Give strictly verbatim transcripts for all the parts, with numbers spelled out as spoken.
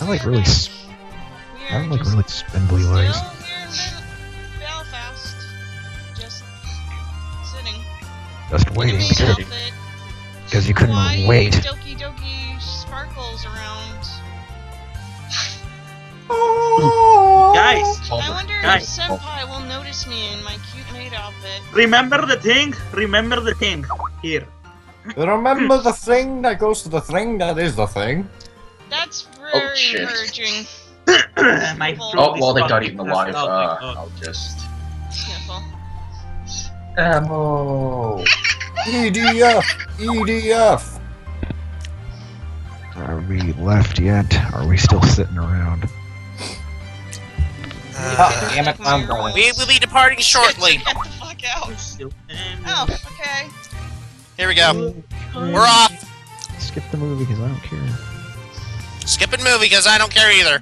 like really. Sp I have like really spindly legs. Still here in Belfast. Just sitting. Just waiting Maid because outfit. because you couldn't Why wait. Doki Doki sparkles around? Guys, I wonder guys. if Senpai will notice me in my cute maid outfit. Remember the thing? Remember the thing. Here. Remember the thing that goes to the thing that is the thing? That's very shit. encouraging. My Oh, throat Oh, is well, they got fucking eaten alive. messed up. Uh, Oh, I'll just. Sniffle. Ammo! E D F! E D F! Are we left yet? Are we still sitting around? Ah, damn it, I'm going. We will be departing shortly. Get the fuck out. Oh, okay. Here we go. We're off. Skip the movie because I don't care. Skipping movie because I don't care either.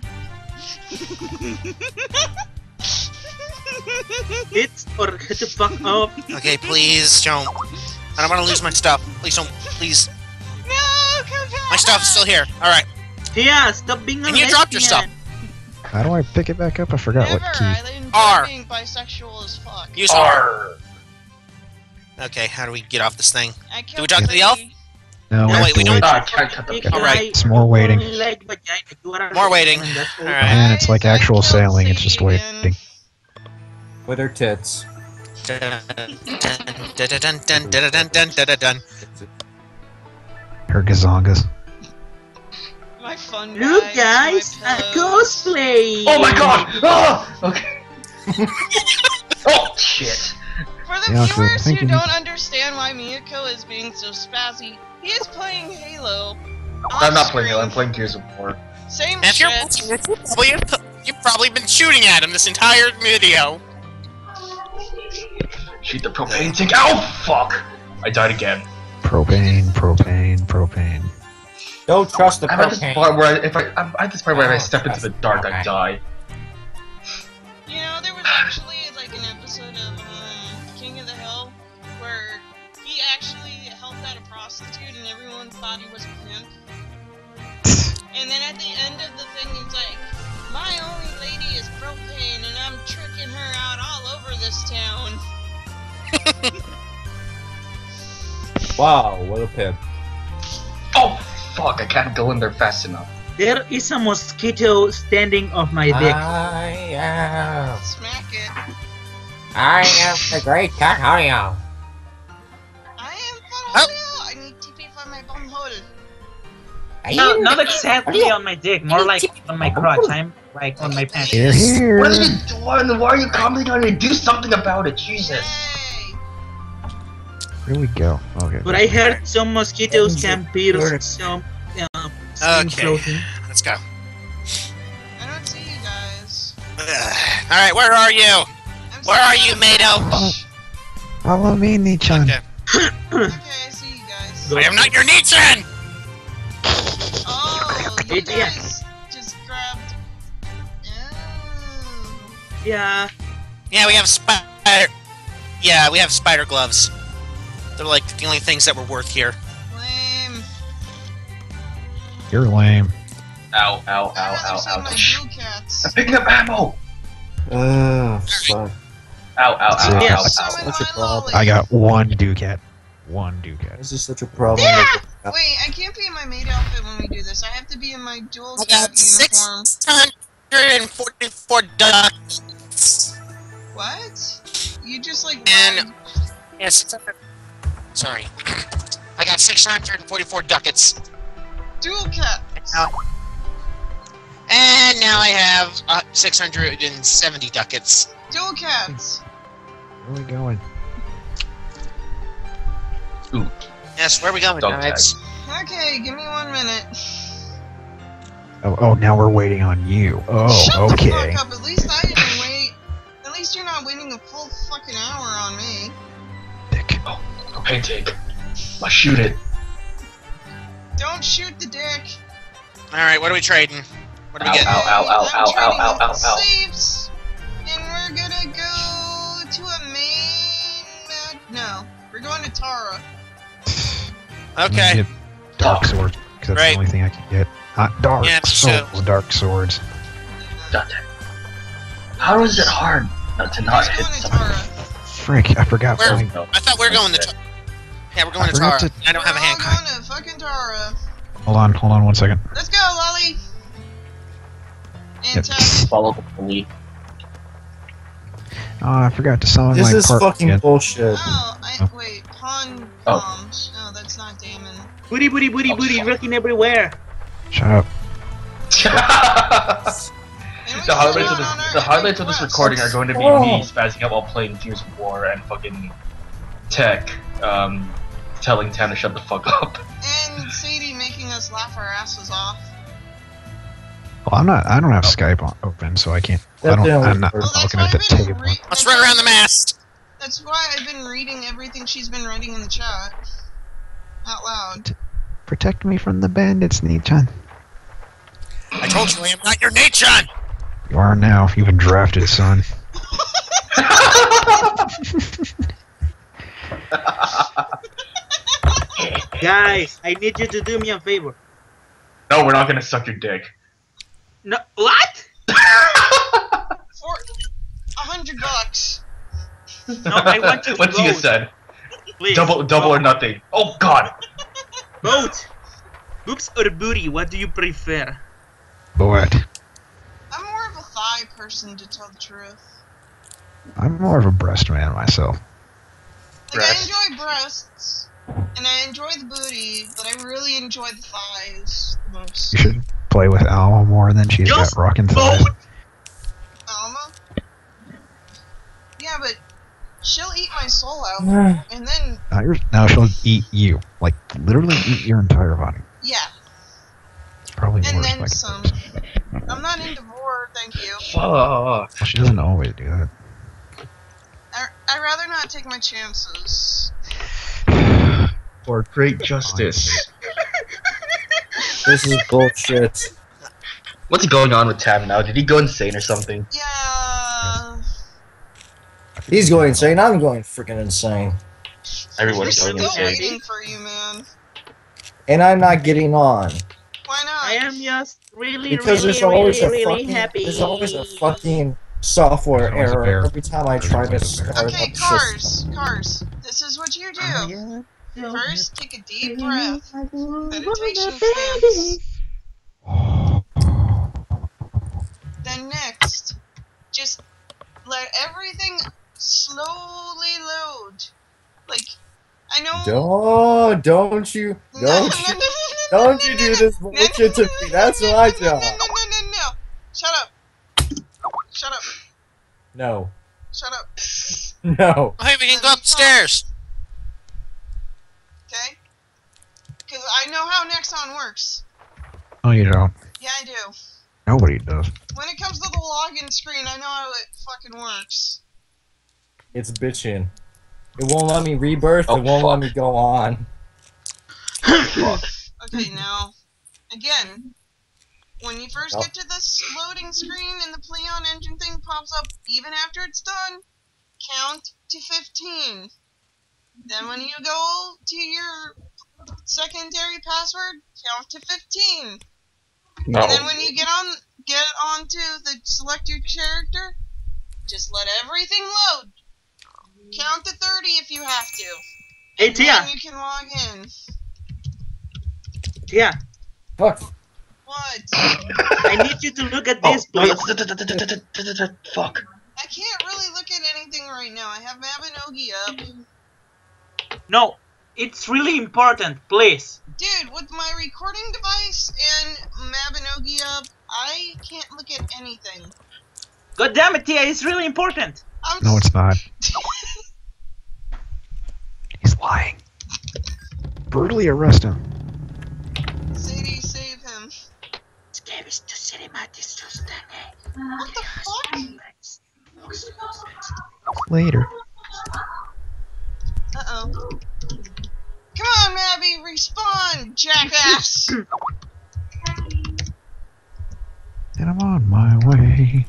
It's or get the fuck up. Okay, please don't. I don't want to lose my stuff. Please don't. Please. No, come back. My stuff's still here. All right. Yeah, stop being a And you dropped your stuff. lesbian. How do I pick it back up? I forgot Never. what key. I enjoy R. being bisexual as fuck. Use R. Arr. Okay, how do we get off this thing? I Do we talk to the elf? No, we No, have wait, to we don't- wait. Ah, I can't cut the Big All right. guy, It's more waiting. like vagina, you are a More waiting. lesbian, that's all. All right. And it's like Guys, I actual killed sailing. It's just Sadie waiting. again. With her tits. Dun, dun, dun, dun, dun, dun, dun, dun, dun, dun, dun. Her gazongas. My fun Look, guys, guys, my a pillows. cosplay. Oh my god! Ah! Okay. Oh, shit. For the Yeah, so viewers who thinking- don't understand why Miyako is being so spazzy, he is playing Halo. I'm not playing off-screen. it, I'm playing Gears of War. Same And if you're shit. watching this, well, you've, you've probably been shooting at him this entire video. Shoot the propane tank. Ow! Fuck! I died again. Propane, propane, propane. Don't trust the I'm at this propane. part where I, if I, I'm at this part where if I step into the dark, I die. You know, there was actually like an episode of um, King of the Hill where he actually helped out a prostitute and everyone thought he was a pimp. And then at the end of the thing, he's like, "My only lady is propane, and I'm tricking her out all over this town." Wow, what a pimp. Oh, fuck, I can't go in there fast enough. There is a mosquito standing on my dick. I am. Smack it. I am the great Kakario. I am Oh. Fun I need T P for my bum hole. No, not exactly on my dick, more like on my crotch. I'm like on my pants. Here, here. What are you doing? Why are you commenting on it? Do something about it, Jesus. Yay! Where we go? Okay. But I heard some mosquitoes can pierce some um, skin Okay. floating. Let's go. I don't see you guys. All right, where are you? I'm Where are sorry. you, Mado? Follow me, Nichan. Okay. Okay, I see you guys. I am not your Nichan! Oh, you It- yeah. guys just grabbed. Oh. Yeah. Yeah, we have spider. Yeah, we have spider gloves. They're like the only things that were worth here. Lame. You're lame. Ow, ow, ow, I'd rather ow, save my ouch. blue cats. I'm picking up ammo! Uh, fuck. Ow, ow, ow, ow, Yeah. ow, So ow. am What's your I problem? I got one Ducat. One Ducat. This is such a problem. Wait, I can't be in my maid outfit when we do this. I have to be in my dual I cat got six uniform. hundred forty-four ducks. What? You just like And- lied. Yes. Sorry. I got six hundred forty-four ducats. Dual cats. And now I have uh, six hundred seventy ducats. Dual cats. Where are we going? Yes, where are we going, Dog guys? Okay, give me one minute. Oh, oh, now we're waiting on you. Oh, Shut okay. the fuck up. At least I didn't wait. At least you're not waiting a full fucking hour on me. Dick. Oh, propane tank. I'll shoot it. Don't shoot the dick. Alright, what are we trading? What do we Ow, get? ow, ow, ow, I'm ow, trading ow, up ow, the ow. safes, and we're gonna go to a main. Uh, no, we're going to Tara. I'm gonna Okay. get Dark Sword, because that's Right. the only thing I can get. Not dark. Yeah, it's Soul So- Dark Swords. God damn. How is it hard not to not hit Who's going to something? Tara? Frick, I forgot. Where- flying- No. I thought we were going to. Ta- yeah, we're going I to forgot Tara. to- I don't have a We're all Hancock. going to fucking Tara. Hold on, hold on one second. Let's go, Lolly. And Yep. Tess. Follow the bully. Oh, I forgot to summon This my is part fucking again. bullshit. Oh, I, wait. Pawn Oh. bombs. No, that's not Damon. Booty, booty, booty, booty, wrecking everywhere. Shut up. the And we highlights sit of on this, our the highlights of this epic recording are quests. going to be Oh. me spazzing out while playing Gears of War and fucking Tech um, telling Tam to shut the fuck up. And Sadie making us laugh our asses off. Well, I'm not. I don't have Oh. Skype on, open, so I can't. I That don't. damn I'm not works. Well, that's looking why at the I've been table. re- Let's that's run why- around the mast. That's why I've been reading everything she's been writing in the chat. Out loud. Protect me from the bandits, Nichan. I told you I am not your Nathan. You are now. You've been drafted, son. Guys, I need you to do me a favor. No, we're not gonna suck your dick. No, what? For a hundred bucks. No, I want you to What you vote. said. Please. Double, double or vote. nothing. Oh God. Vote. Boobs or booty? What do you prefer? What? I'm more of a thigh person, to tell the truth. I'm more of a breast man myself. Like, Breast. I enjoy breasts, and I enjoy the booty, but I really enjoy the thighs the most. You should play with Alma more than she's Just got rockin' thighs. vote. Alma? Yeah, but she'll eat my soul out, Yeah. and then, Now, you're, now she'll eat you. Like, literally eat your entire body. yeah, It's probably and worse. then like some. I'm not into vor, thank you. Fuck. Well, she doesn't always do that. I, I'd rather not take my chances. For great justice. This is bullshit. What's going on with Tam now? Did he go insane or something? Yeah. He's going insane. I'm going freaking insane. We're Everyone's still going insane. waiting for you, man. And I'm not getting on. Why not? I am just really, Because really, there's always really, a really fucking happy. there's always a fucking software There's always a error bear. every time I There's try to always a bear. start Okay, up cars, cars. This is what you do. Oh, yeah. First, take a deep breath. Meditation stance. Then next, just let everything slowly load. Like, I know. Don't don't you No, don't no, you no, no, no, don't no, you no, do no, this no, no, bullshit to no, me. no, That's no, my no, no, job. No, no, no, no, no. Shut up. Shut up. No. Shut up. No. Oh, hey, we can go upstairs. Okay? Because I know how Nexon works. No, you don't. Yeah, I do. Nobody does. When it comes to the login screen, I know how it fucking works. It's bitching. It won't let me rebirth, Oh, it won't fuck. let me go on. Fuck. Okay, now, again, when you first Oh. get to this loading screen and the Pleon engine thing pops up, even after it's done, count to fifteen. Then when you go to your secondary password, count to fifteen. No. And then when you get on get onto the select your character, just let everything load. Count to thirty if you have to. Hey, And Tia. then you can log in. Yeah, Fuck. What? I need you to look at Oh, this, please. fuck. I can't really look at anything right now. I have Mabinogi up. No, it's really important, please. Dude, with my recording device and Mabinogi up, I can't look at anything. God damn it, Tia, it's really important. I'm No, it's not. He's lying. Brutally arrest him. Sadie, save him. What the fuck? Later. Uh-oh. Come on, Mabby, respawn, jackass! And I'm on my way.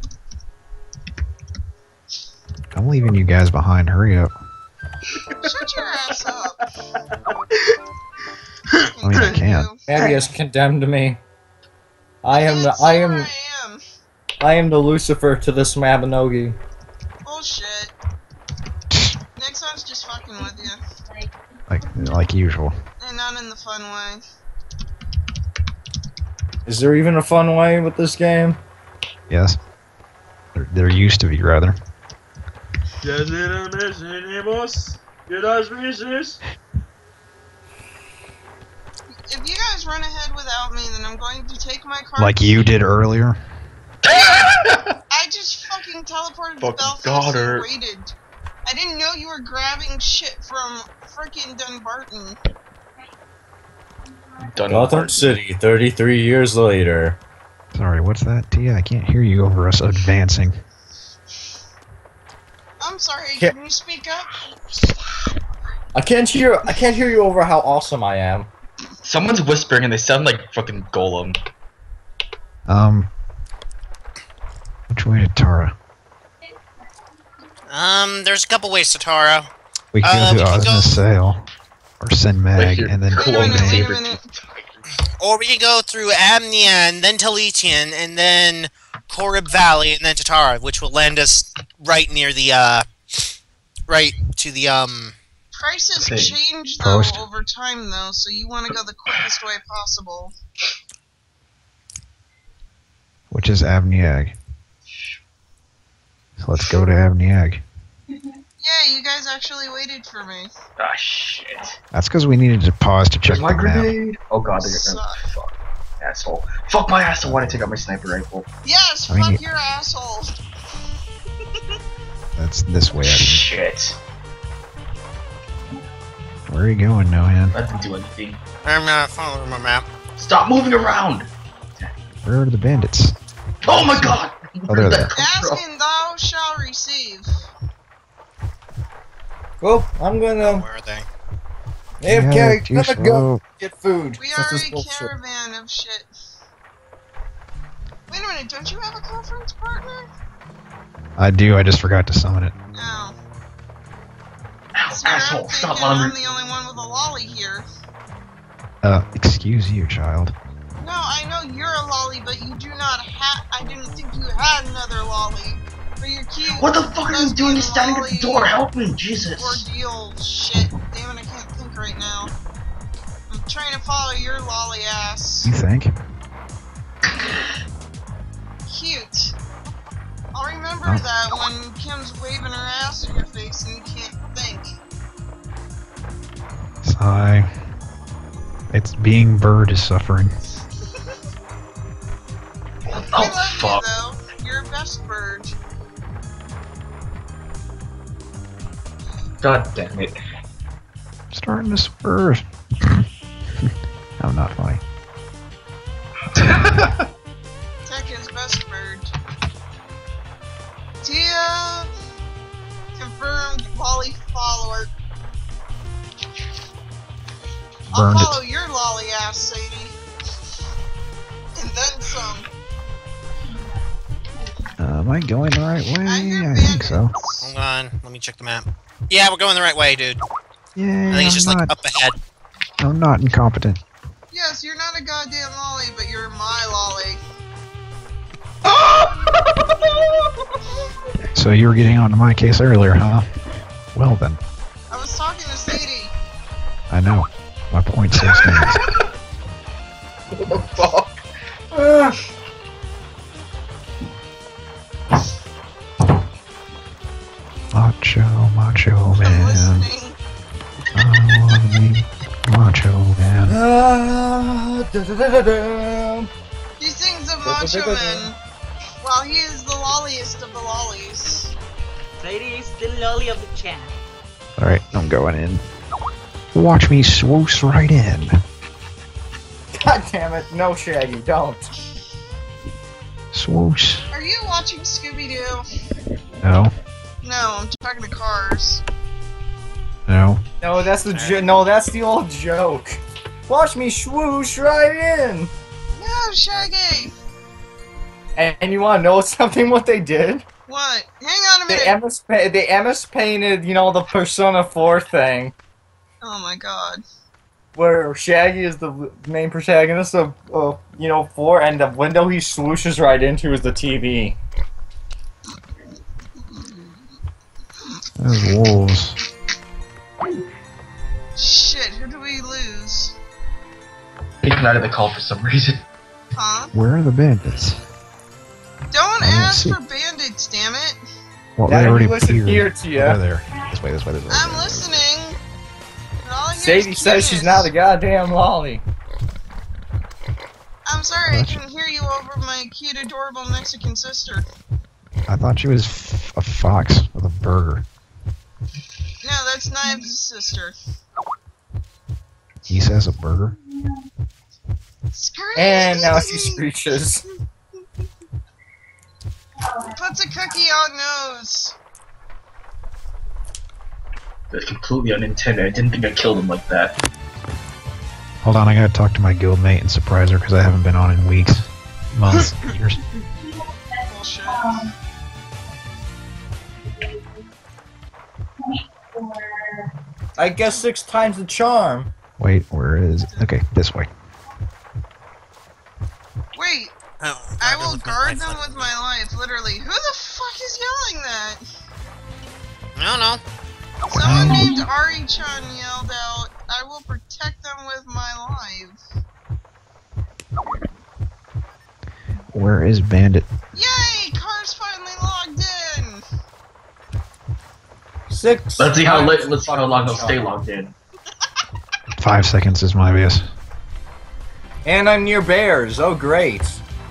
I'm leaving you guys behind. Hurry up. Shut your ass up. I mean, I can't. Abby has condemned me. I am the That's I where am I am. I am the Lucifer to this Mabinogi. Bullshit. Next one's just fucking with you. Like like usual. And not in the fun way. Is there even a fun way with this game? Yes. There, there used to be, rather. If you guys run ahead without me, then I'm going to take my car. Like you did earlier. I just fucking teleported to Fucking Belfast got her. and waited. I didn't know you were grabbing shit from freaking Dunbarton. Gotham City, thirty-three years later. Sorry, what's that, Tia? I can't hear you over us advancing. I'm sorry, Can't- can you speak up? I can't hear. I can't hear you over how awesome I am. Someone's whispering and they sound like fucking Golem. Um, which way to Tara? Um, there's a couple ways to Tara. We can Uh, go we to can go- Osna Sail, or Sin Mag, Like your and then Wait a clone minute, wait a favorite. minute. Or we can go through Amnia, and then Taletian, and then Korib Valley, and then to Tara, which will land us right near the, uh, right to the, um, Prices Thing. change though Post. over time though, so you want to go the quickest way possible. which is Avniag. So let's go to Avniag. Yeah, you guys actually waited for me. Ah, shit. That's because we needed to pause to check Where's my the map. grenade? Oh god, they're Suck. gonna. Fuck. Asshole. Fuck my asshole, why did I take out my sniper rifle? Yes, I mean, fuck you- your asshole. That's this way, I think. Shit. Where are you going, Nohan? That didn't do anything. I'm not following my map. Stop moving around! Where are the bandits? Oh my god! Oh, there they are. Ask and thou shalt receive. Well, I'm gonna. Where are they? Hey, Yeah, okay, too gonna go slow. get food. We since are this a bullshit. caravan of shit. Wait a minute, don't you have a conference partner? I do, I just forgot to summon it. No. Ow, See, I'm asshole, stop thinking I'm bothering. the only one with a lolly here. Uh, excuse you, child. No, I know you're a lolly, but you do not have. I didn't think you had another lolly. For your cute. What the fuck are you doing? You're standing at the lesbian door, help me, Jesus! Ordeal shit. Damn it, I can't think right now. I'm trying to follow your lolly ass. You think? Cute. I'll remember Oh. that when Kim's waving her ass in your face and you can't think. Sigh. It's being bird is suffering. I Oh, love fuck. you though. You're a best bird. God damn it. Starting to swerve. I'm not funny. Tech is best bird. Tia confirmed lolly follower. I'll Burned follow it. your lolly ass, Sadie. And then some. Uh, am I going the right way? I hear I think so. bandits. Hold on, let me check the map. Yeah, we're going the right way, dude. Yeah, I think it's just I'm like not, up ahead. I'm not incompetent. Yes, you're not a goddamn lolly, but you're my lolly. So you were getting onto my case earlier, huh? Well then, I was talking to Sadie. I know. My point still stands. What the fuck? Macho, macho I'm man. listening. I wanna be macho man. Ah, da, da, da, da, da. He sings of Macho Man. While he is the lolliest of the lollies. Sadie is the lolly of the chat. Alright, I'm going in. Watch me swoosh right in. God damn it! No, Shaggy, don't. Swoosh. Are you watching Scooby-Doo? No, No, I'm talking to Cars. no. No, that's the jo- no, that's the old joke. Watch me swoosh right in. No, Shaggy! And, and you want to know something? What they did? What? Hang on a They minute! M S pa- they M S painted, you know, the Persona four thing. Oh my god. where Shaggy is the main protagonist of, uh, you know, four, and the window he swooshes right into is the T V. There's wolves. Shit, who do we lose? Taken out of the call for some reason. Huh? Where are the bandits? Don't I don't ask see- for bandits, damn it! Well, Now they you already listen appeared. here to ya. Over there. This way, this way, this way. I'm listening! But all I hear Sadie is says she's cuteness. not a goddamn lolly. I'm sorry, I Gotcha. can hear you over my cute, adorable Mexican sister. I thought she was f a fox with a burger. No, that's Knives' sister. He says a burger. Screech! And now she screeches. Puts a cookie on nose. That's completely unintended. I didn't think I killed him like that. Hold on, I gotta talk to my guildmate and surprise her because I haven't been on in weeks, months, years. Bullshit. I guess six times the charm. Wait, where is it? Okay, this way. Wait, Oh, I I'm will with my guard life them on- with my life, literally. Who the fuck is yelling that? I don't know. Someone named Ari-chan yelled out, I will protect them with my life. Where is Bandit? Yay! Car's finally logged in! Six. Let's see how times li- let's see how long the they'll stay charm. logged in. Five seconds is my guess. And I'm near bears. Oh, great.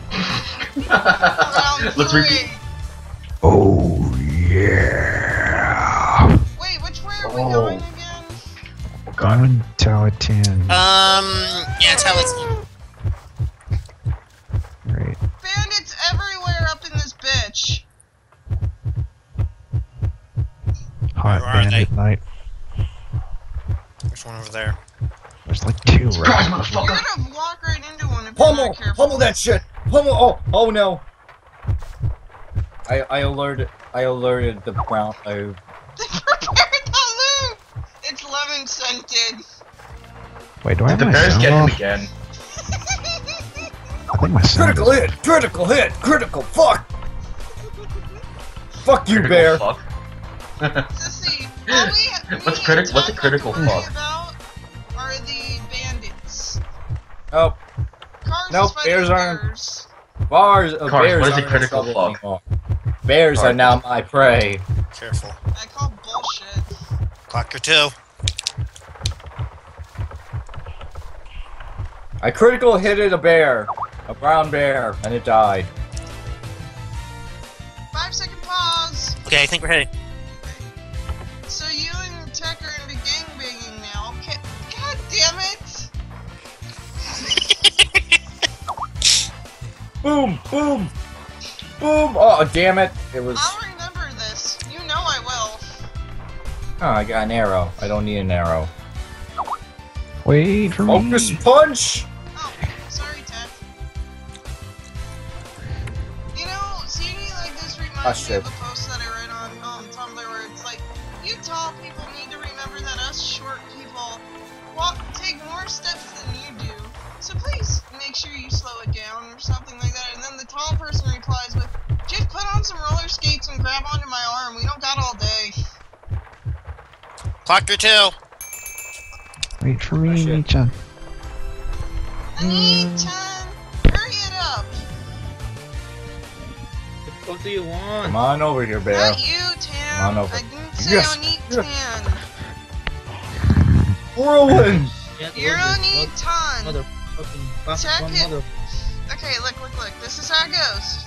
Round Let's three. repeat. Oh yeah. Wait, which way are we Oh. going again? Oh god. Going Towatan. Um, yeah, tell us. Right. Bandits everywhere up in this bitch. Hot Where are Bandit night. There's one over there. There's like two Surprise, right. You're motherfucker! gonna walk right into one if you're Pummel! not careful. Pummel that shit! Pummel! Oh! Oh no! I I alerted I alerted the brown. I, They prepared the loot! It's lemon scented. Wait, do I have Did the my bears sound get him off? again? I think my sound critical is... hit! Critical hit! Critical fuck! Fuck you, Critical bear! fuck. Sissy, all we, me What's and criti- what's a Tuck critical have to worry fuck? about are the bandits. Oh, Cars Nope, is fighting bears aren't. bears. bars. Uh, Cars, bears what is a aren't in critical trouble fuck? anymore. Bears are Cars. now my prey. Careful. I call bullshit. Clock your two. I critical hitted a bear, a brown bear, and it died. Five second pause. Okay, I think we're heading. So you and Tech are into gangbanging now. Okay. God damn it! Boom! Boom! Boom! Oh, damn it! It was. I'll remember this. You know I will. Oh, I got an arrow. I don't need an arrow. Wait for Focus me. punch! Oh, sorry, Tech. You know, seeing you like this reminds Ah, me shit. of a post that I read on um, Tumblr where it's like, you tall people need to remember that us short people walk, take more steps than you do. So please, make sure you slow it down or something like that. And then the tall person replies with, just put on some roller skates and grab onto my arm. We don't got all day. Clock your two. Wait for Oh, me, shit. Chan. I need time. Hurry it up. What do you want? Come on over here, bear. Not you, Tam. Come on over. I didn't say Yes, I need yes. Tan. Whirlwind! You don't need ton. Motherfucking Check one it. mother. Okay, look, look, look. This is how it goes.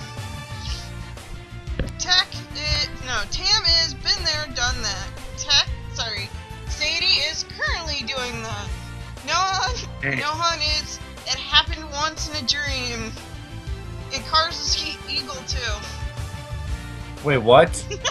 Tech, it, no, Tam is been there, done that. Tech, sorry. Sadie is currently doing that. Nohan, Nohan is, it happened once in a dream. And Cars is he, Eagle too. Wait, what?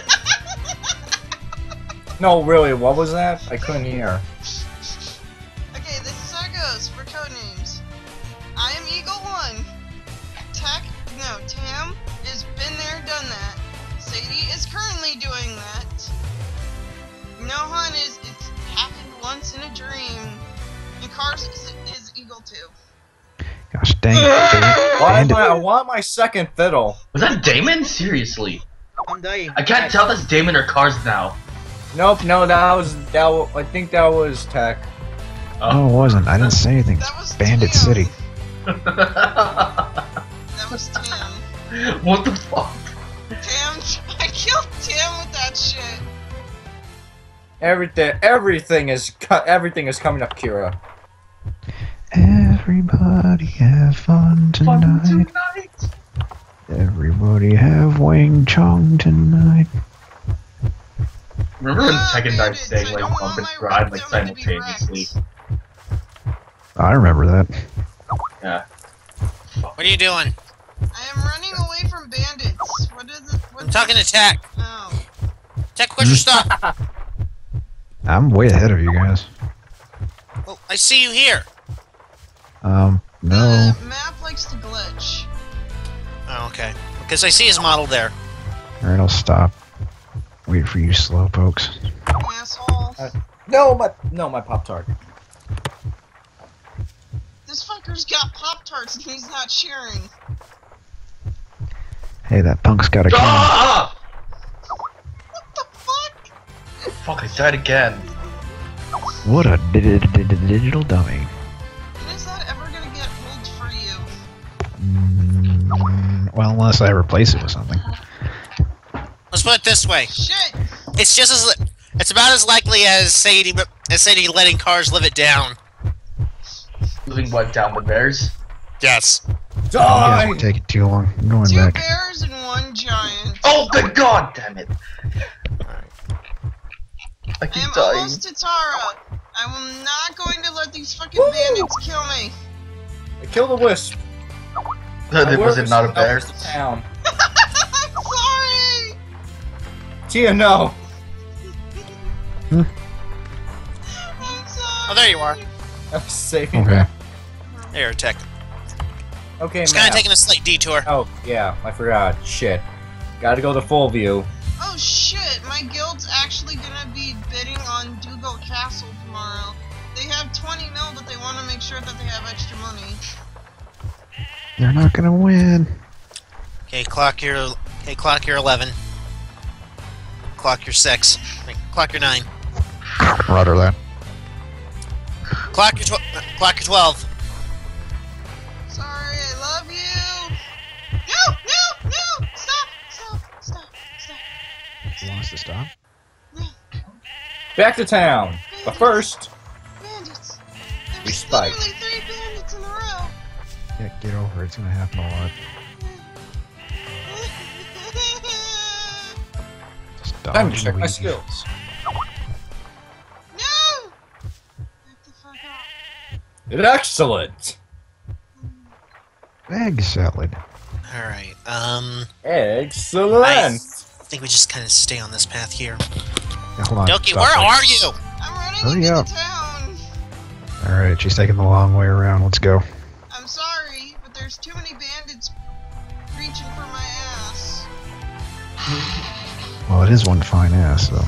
No, really, what was that? I couldn't hear. Okay, this is how it goes for code names. I am Eagle one. Tech, no, Tam has been there, done that. Sadie is currently doing that. Nohan is, it's happened once in a dream. And Cars is, is Eagle too. Gosh dang it. Why am Bandit. I, I want my second fiddle. Was that Damon? Seriously. I'm dying. I can't tell if that's Damon or Cars now. Nope, no, that was that. wa- I think that was Tech. No, it wasn't. I didn't say anything. That was Bandit Tim. City. That was Tim. What the fuck? Tim, I killed Tim with that shit. Everything, everything is, co- everything is coming up, Kira. Everybody have fun tonight. tonight. Everybody have Wing Chong tonight. Remember when Ah, Tekken died bandits, saying I like don't bump want and my ride like rectum to be simultaneously? wrecked. I remember that. Yeah. What are you doing? I am running away from bandits. What is it? What I'm talking to Tech. Oh. Tech, where's your stuff? I'm way ahead of you guys. Oh, I see you here. Um, no. The map likes to glitch. Oh, okay. Because I see his model there. Alright, I'll stop. Wait for you slowpokes. Asshole. Uh, No, my, no, my Pop Tart. This fucker's got Pop Tarts and he's not sharing. Hey, that punk's got a cannon. Ah! What the fuck? Fuck! I died again. What a di- di- di- di- digital dummy. When is that ever gonna get old for you? Mm, well, unless I replace it with something. Let's put it this way. Shit! It's just as li- it's about as likely as Sadie, as Sadie letting Cars live it down. Living what down the bears? Yes. You guys are Die! taking too long. I'm going Two back. bears and one giant. Oh, good god damn it! I I keep am dying. almost to Tara. I am not going to let these fucking bandits kill me. I killed a wisp. That was it not a That bear? was the town. I'm sorry! Tia, no. I'm sorry. Oh, there you are. I was saving. Okay. There, Tech. Okay, Just kind of map. taking a slight detour. Oh, yeah, I forgot. Shit. Gotta go to full view. Oh shit, my guild's actually gonna be bidding on Dougal Castle tomorrow. They have twenty mil, but they want to make sure that they have extra money. They're not gonna win. Okay, clock your. Okay, clock your eleven. Clock your six. Wait, clock your nine. Roger that. Clock your tw- uh, Clock your twelve. Sorry, I love you! No! No! No! Stop! Stop! Stop! Stop! He wants to stop. Back to town. But first, Bandits! We There's spike. literally three bandits in a row! Yeah, get over it. It's gonna happen a lot. Just dodge time to check my Luigi. skills. No! Back the fuck up. Excellent. Egg salad. All right. Um, Excellent. I think we just kind of stay on this path here. Yeah, hold on. Doki, Stop where it. are you? I'm running Hurry into up. the town! Alright, she's taking the long way around. Let's go. I'm sorry, but there's too many bandits reaching for my ass. Well, it is one fine ass, though.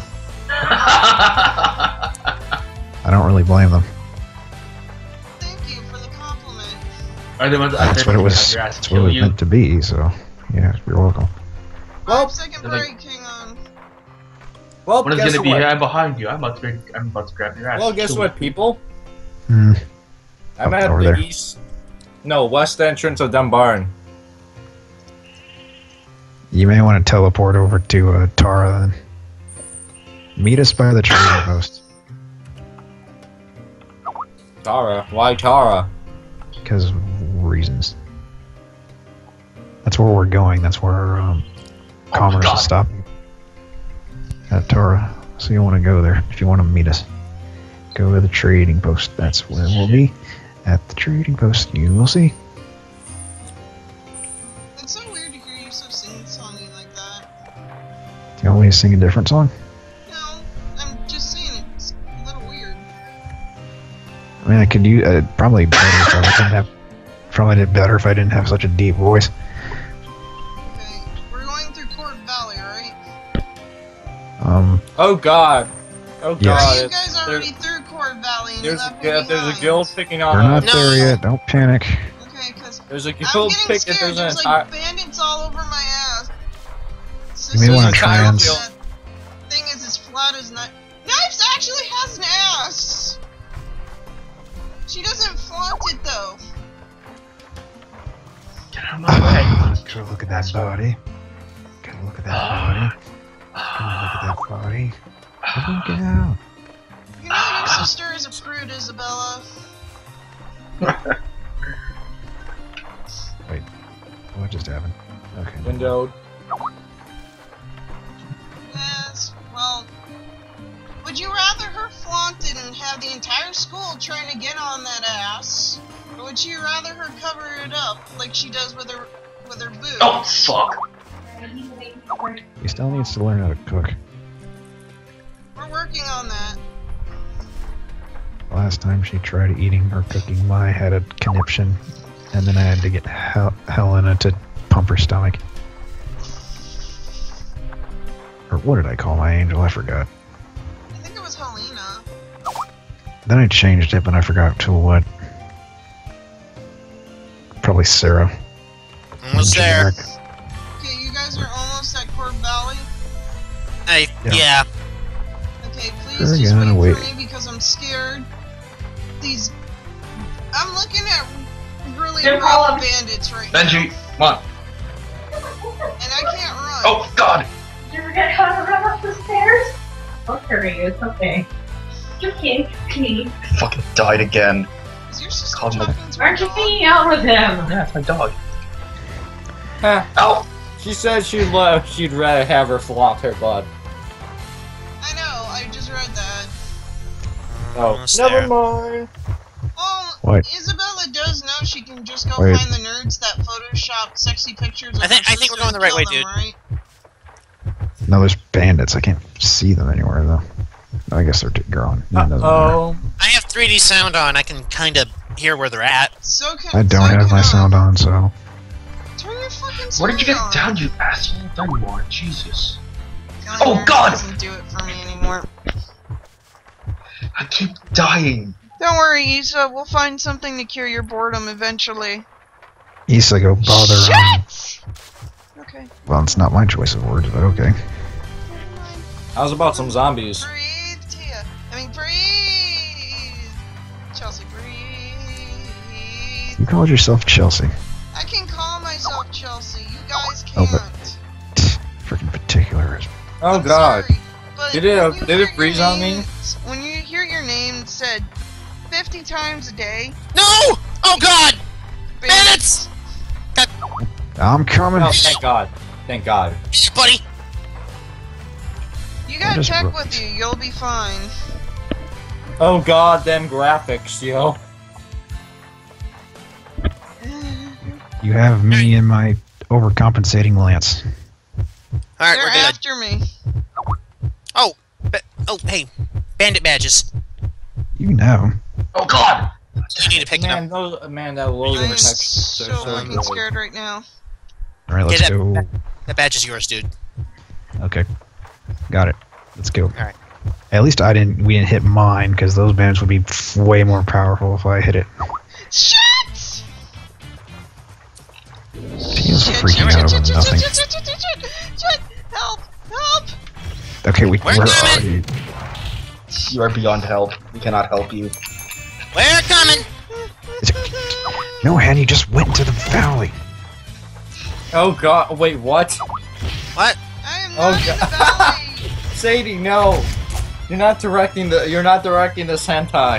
I don't really blame them. Thank you for the compliment. Are they ones I That's said what it have was. your ass That's what it kill was you? meant to be. So, yeah, you're welcome. Well, Five second they're like- break, hang on. Well, What is guess gonna be? what? I'm behind you. I'm about to. I'm about to grab your ass. Well, guess Kill what, you. people? Hmm. I'm Up at over the there. east, no, west entrance of Dunbarton. You may want to teleport over to uh, Tara then. Meet us by the trading post. Tara, why Tara? Because of reasons. That's where we're going. That's where um, Oh, commerce God. is stopping. At Tara. So you want to go there if you want to meet us. Go to the trading post. That's where we'll be. At the trading post. You will see. It's so weird to hear you so sing-songy like that. Do you want me to sing a different song? No, I'm just saying it's a little weird. I mean, I could use uh, probably better if I didn't have. Probably did better if I didn't have such a deep voice. Okay, we're going through Court Valley, right? Um, Oh God. Oh Yes. God. you it- guys there- already through Court Valley there's left a, me yeah, there's a behind. guild picking on We're not us. No. there yet. Don't panic. Okay, because There's a I'm guild getting picking. scared. There's an There's entire. like bandits all over my ass. You may There's wanna an entire trans- guild. That thing is as flat as knife. Knives actually has an ass. She doesn't flaunt it though. Get out of my way. Gotta look at that body. Gotta look at that body. Gotta look at that body. Look out. You know your sister is a prude, Isabella. Wait, what just happened? Okay. Windowed. Yes. Well, would you rather her flaunt it and have the entire school trying to get on that ass, or would you rather her cover it up like she does with her with her boobs? Oh fuck! He still needs to learn how to cook. We're working on that. Last time she tried eating or cooking, I had a conniption, and then I had to get Hel- Helena to pump her stomach. Or what did I call my angel? I forgot. I think it was Helena. Then I changed it, but I forgot to what. Probably Sarah. Almost there. Generic. Okay, you guys are almost at Corp Valley. I, Yeah. yeah. Okay, please We're just gonna wait, wait. for me because I'm scared. These, I'm looking at really They're rough all- bandits right now, Benji, come on. and I can't run. Oh god! Did you forget how to run up the stairs? I'll carry you, it's okay. Okay, okay. Fucking died again. Is your sister Call me. talking to her Aren't you dog? hanging out with him? Yeah, it's my dog. Huh. Ow! She said she'd love. She'd rather have her flaunt her blood. I know, I just read that. Oh, Almost never there. mind. Well, What? Isabella does know she can just go Wait. find the nerds that Photoshop sexy pictures of I think- her I think we're sister going the right and way, kill them, right? No, there's bandits. I can't see them anywhere, though. I guess they're too gone. No, it doesn't matter. Oh, I have three D sound on. I can kind of hear where they're at. So can I don't so have can my I. sound on, so... Turn your fucking sound Where did you get on. down, you asshole? There you are, Jesus. God, Oh, nerd God! doesn't do it for me anymore. I keep dying. Don't worry, Isa. We'll find something to cure your boredom eventually. Issa, go bother on... Shit! Okay. Well, it's not my choice of words, but okay. Never mind. how's about some zombies? Breathe, Tia. I mean, breathe. Chelsea, breathe. You called yourself Chelsea. I can call myself Chelsea. You guys Oh, can't. but- Freaking particular. Oh I'm god. sorry, but Did it- when you did hear it your freeze on me? name- When you hear your name said fifty times a day, No! Oh god! Bandits! I'm coming. Oh, thank god. Thank god. Yeah, buddy! you got just tech wrote with it. you. You'll be fine. Oh god, them graphics, yo. You have me in my overcompensating lance. Alright, They're we're good. after me. Oh, ba- oh, hey, bandit badges. You know. Oh god! You need to pick Man, them those, man, that loading I am text. so, they're so fucking good. scared right now. Alright, let's Yeah, that- go. up. That badge is yours, dude. Okay. Got it. Let's go. Alright. At least I didn't. We didn't hit mine, because those bandits would be f- way more powerful if I hit it. Shit! Tia's Shit, freaking shit, out shit, over shit, nothing. shit, shit, shit, shit, shit, shit. Help! Help! Okay, we, We're where are coming. you? You are beyond help. We cannot help you. We're coming! No, Han, you just went into the valley. Oh god, wait, what? What? I am Oh, not in the God. valley! Sadie, no! You're not directing the you're not directing the Sentai.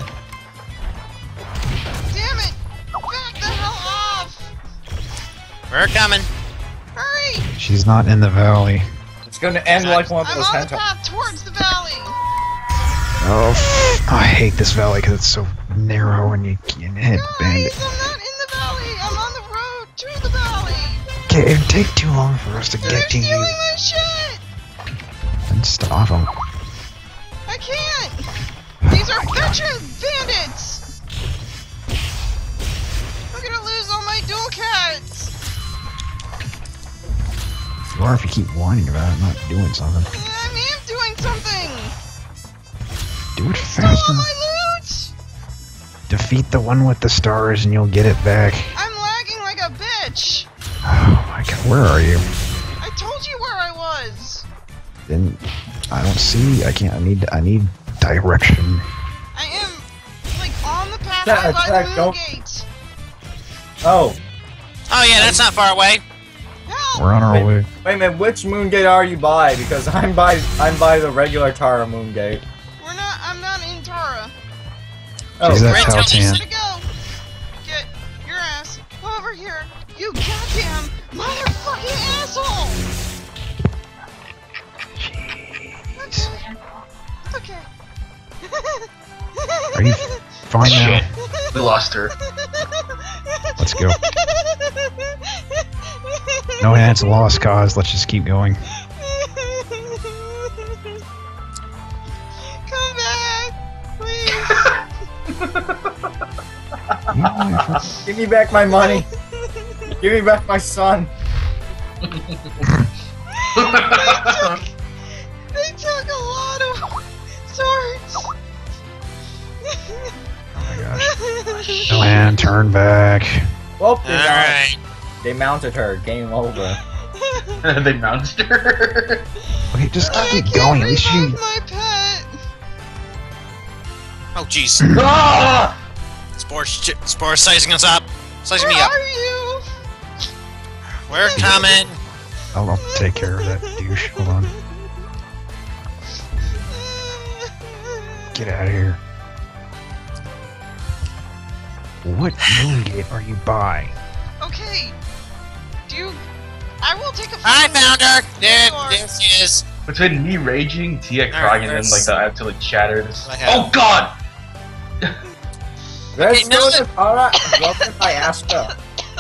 Damn it! Back the hell off! We're coming. Hurry! She's not in the valley. It's gonna end like one of I'm those on the Sentai. path towards the valley! Oh, f- I hate this valley because it's so narrow and you can't hit bandit. Guys, I'm not in the valley! I'm on the road to the valley! Okay, it'd take too long for us to They're get to stealing you. my shit! And stop them. I can't! These are veteran bandits! I'm gonna lose all my dual cats! You are if you keep whining about it, not doing something. I am doing something! Do it Stole all faster. my loot! defeat the one with the stars and you'll get it back. I'm lagging like a bitch. Oh my god, where are you? I told you where I was. Then I don't see. I can't. I need. I need direction. I am like on the pathway Attack, by attack, the go. moon gate. Oh, Oh yeah, that's not far away. Help! We're on our Wait. way. wait a minute. Which moon gate are you by? Because I'm by. I'm by the regular Tara moon gate. We're not. I'm not in Tara. Oh, She's at Red Where Town. Taltan. to go? Get your ass over here, you goddamn motherfucking asshole! Jeez. Okay. Are you fine now? Shit. We lost her. Let's go. No, it's a lost cause. Let's just keep going. Come back, please. Yeah, give me back my money. Give me back my son. They took a lot of swords. oh my gosh. No, and turn back. Well, they, mount- Alright. they mounted her. Game over. They mounted her. Okay, just I keep can't going. At least revive you. my pet. Oh jeez. Ah! Spore, sh- spore sizing us up. Sizing Where me up. are you? We're coming. I'll, I'll take care of that douche. Hold on. Get out of here. What moon gate are you by? Okay. Do you... I will take a I photo. found her. There, you are. there she is. Between me raging, Tia Alright, crying, and then let's- like the absolute shatters. I have- Oh god! Let's Okay, now go that- to Tara. Welcome by Asta.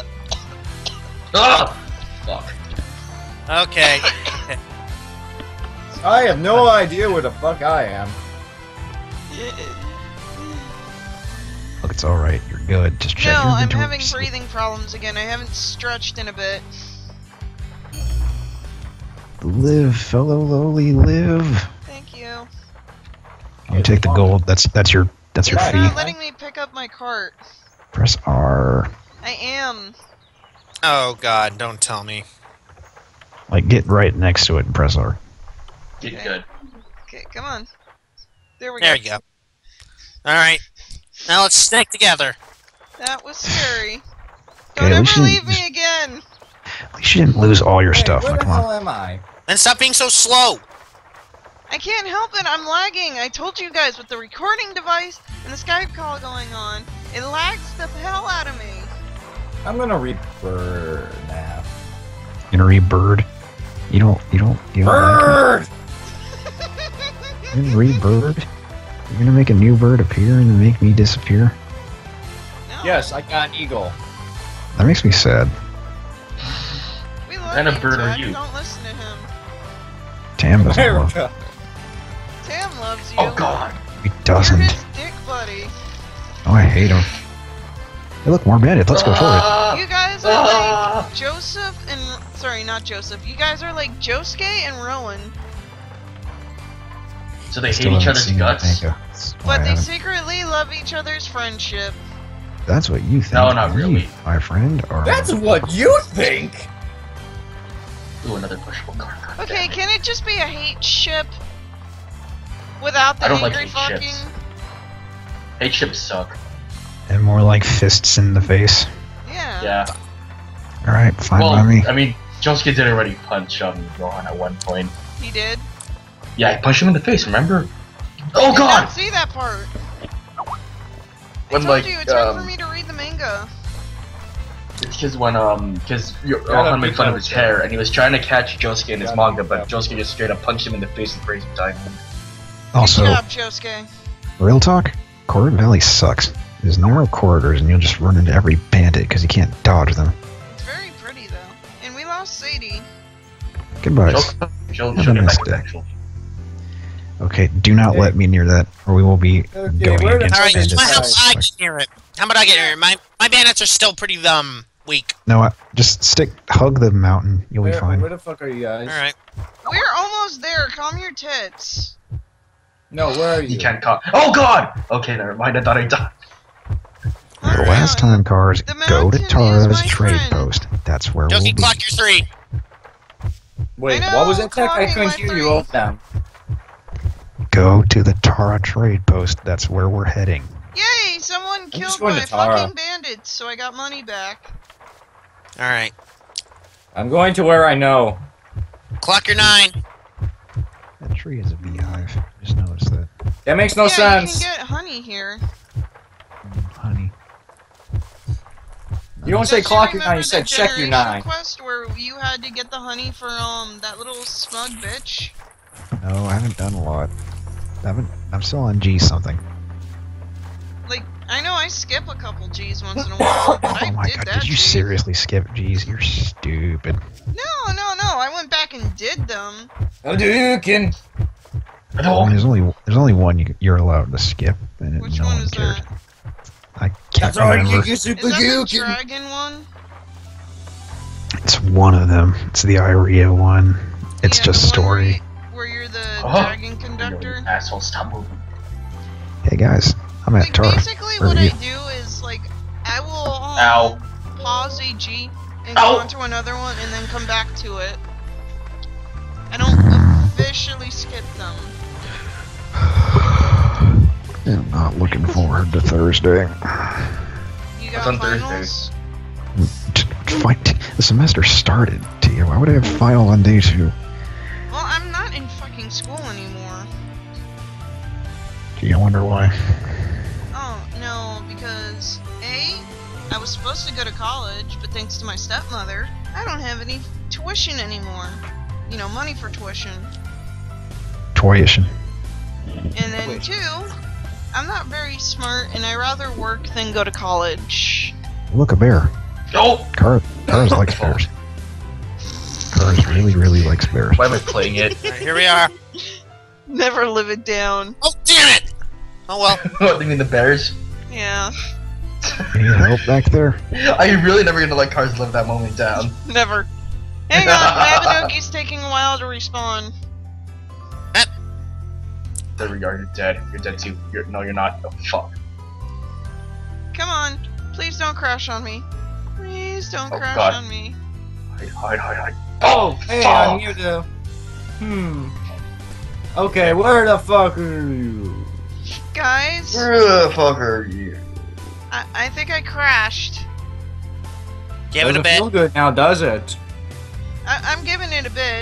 Ah! Fuck. Okay. I have no idea where the fuck I am. Look, it's alright. You're good. Just check No, your I'm inventory. having breathing problems again. I haven't stretched in a bit. Live, fellow lowly, live. Thank you. You take the gold. That's that's your that's your It's fee. not letting me pick up my cart. Press R. I am. Oh god, don't tell me. Like get right next to it and press R. Get Okay. good. Okay, come on. There we There go. you go. Alright. Now let's stick together. That was scary. Okay, Don't at ever least you leave didn't me again. At least you didn't lose all your Hey, stuff. where Now, the come on. hell am I? Then stop being so slow. I can't help it. I'm lagging. I told you guys with the recording device and the Skype call going on, it lags the hell out of me. I'm gonna read bird now. You gonna read bird? You don't. You don't. You don't. Bird. Like it? You gonna read bird? You're gonna make a new bird appear and then make me disappear? No. Yes, I got an eagle. That makes me sad. We love kind of you, bird are Ted. you? Don't listen to him. Tam doesn't love. America. Tam loves you. Oh god! He You're doesn't. his dick buddy. Oh, I hate him. Hey, look, more bandits. Let's go for it. Ah! You guys are Ah! like Joseph and sorry, not Joseph. You guys are like Josuke and Rowan, So they I hate still each haven't other's seen guts. Manga. That's why I but they haven't- secretly love each other's friendship. That's what you think. No, not You, really. my friend. Or That's what you think. Ooh, another pushable card. God Okay, damn it. can it just be a hate ship without the I don't like angry hate fucking? ships. Hate ships suck. And more like fists in the face. Yeah. Yeah. All right, fine Well, by me. I mean, Josuke did already punch um Rohan at one point. He did. Yeah, he punched him in the face. Remember? I Oh did god! not see that part. When I told like you it's hard for um, me to read the manga. it's because when um, because Gotta Rohan made be fun of his careful. hair and he was trying to catch Josuke in his Gotta be manga, but careful. Josuke just straight up punched him in the face at crazy time. Also, Good job, Josuke. real talk, Corridor Valley sucks. There's narrow corridors, and you'll just run into every bandit because you can't dodge them. It's very pretty though. And we lost Sadie. Goodbye. She'll, she'll, Have she'll a get nice back day. eventually. Okay, do not Okay. let me near that, or we will be Okay, going where the against Alright, Okay, just bandits. my just- help I can hear it. How about I get near it? My my bandits are still pretty um weak. No, uh, just stick, hug the mountain. You'll be Where, fine. where the fuck are you guys? Alright. We're almost there. Calm your tits. No, where are you? You can't call. Oh god! Okay, never mind. I thought I died. The last time, cars, The go to mountain is Tara's my trade friend. post. That's where Doki, we'll be. clock your three. Wait, I know, what was that tech? I clocking couldn't my hear three. you all down. Go to the Tara trade post. That's where we're heading. Yay! Someone just killed going my to Tara. fucking bandits, so I got money back. Alright. I'm going to where I know. Clock your nine. That tree is a beehive. Just noticed that. That makes no yeah, sense. you can get honey here. Mm, honey. You don't say Don't clock your remember nine, you the said check your generation nine. Quest where you had to get the honey for um that little smug bitch. No, I haven't done a lot. I haven't. I'm still on G something. Like I know I skip a couple G's once in a while, but I Oh my did god! that. Did you G. seriously skip G's? You're stupid. No, no, no! I went back and did them. Hadouken! I mean, there's only there's only one you, you're allowed to skip, and it, Which no one one is cares. that? I can't That's alright, remember. you Is super that the Hadouken! dragon one? It's one of them. It's the Iria one. It's Yeah, just the one where story. you- Where you're the Oh. dragon conductor. Asshole, stop moving. Hey guys, I'm at Like Tara. basically, Where what are I you? do is like I will um, Ow. pause a G and Ow. go onto another one and then come back to it. I don't officially skip them. I'm not looking forward to Thursday. You What's got on finals? Fight. The semester started, Tia. Why would I have final on day two? Well, I'm not in fucking school anymore. Gee, I wonder why. Oh, no, because A, I was supposed to go to college, but thanks to my stepmother, I don't have any tuition anymore. You know, money for tuition. Tuition. And then Wait. two, I'm not very smart and I rather work than go to college. Look, a bear. Oh! Car Cars likes bears. Cars really, really likes bears. Why am I playing it? Alright, here we are. Never live it down. Oh, damn it! Oh well. What, you mean the bears? Yeah, You need help back there? Are you really never gonna let cars live that moment down? never. Hang on, Mabadoki's taking a while to respawn. There we are, you're dead. You're dead too. You're, no, you're not. Oh, fuck. Come on, please don't crash on me. Please don't Oh, crash God. on me. Hide, hide, hide, hide. Oh, Hey, fuck! I'm here to... Hmm... Okay, where the fuck are you? Guys, Where the fuck are you? I, I think I crashed. Give it a Doesn't bit. feel good now, does it? I, I'm giving it a bit.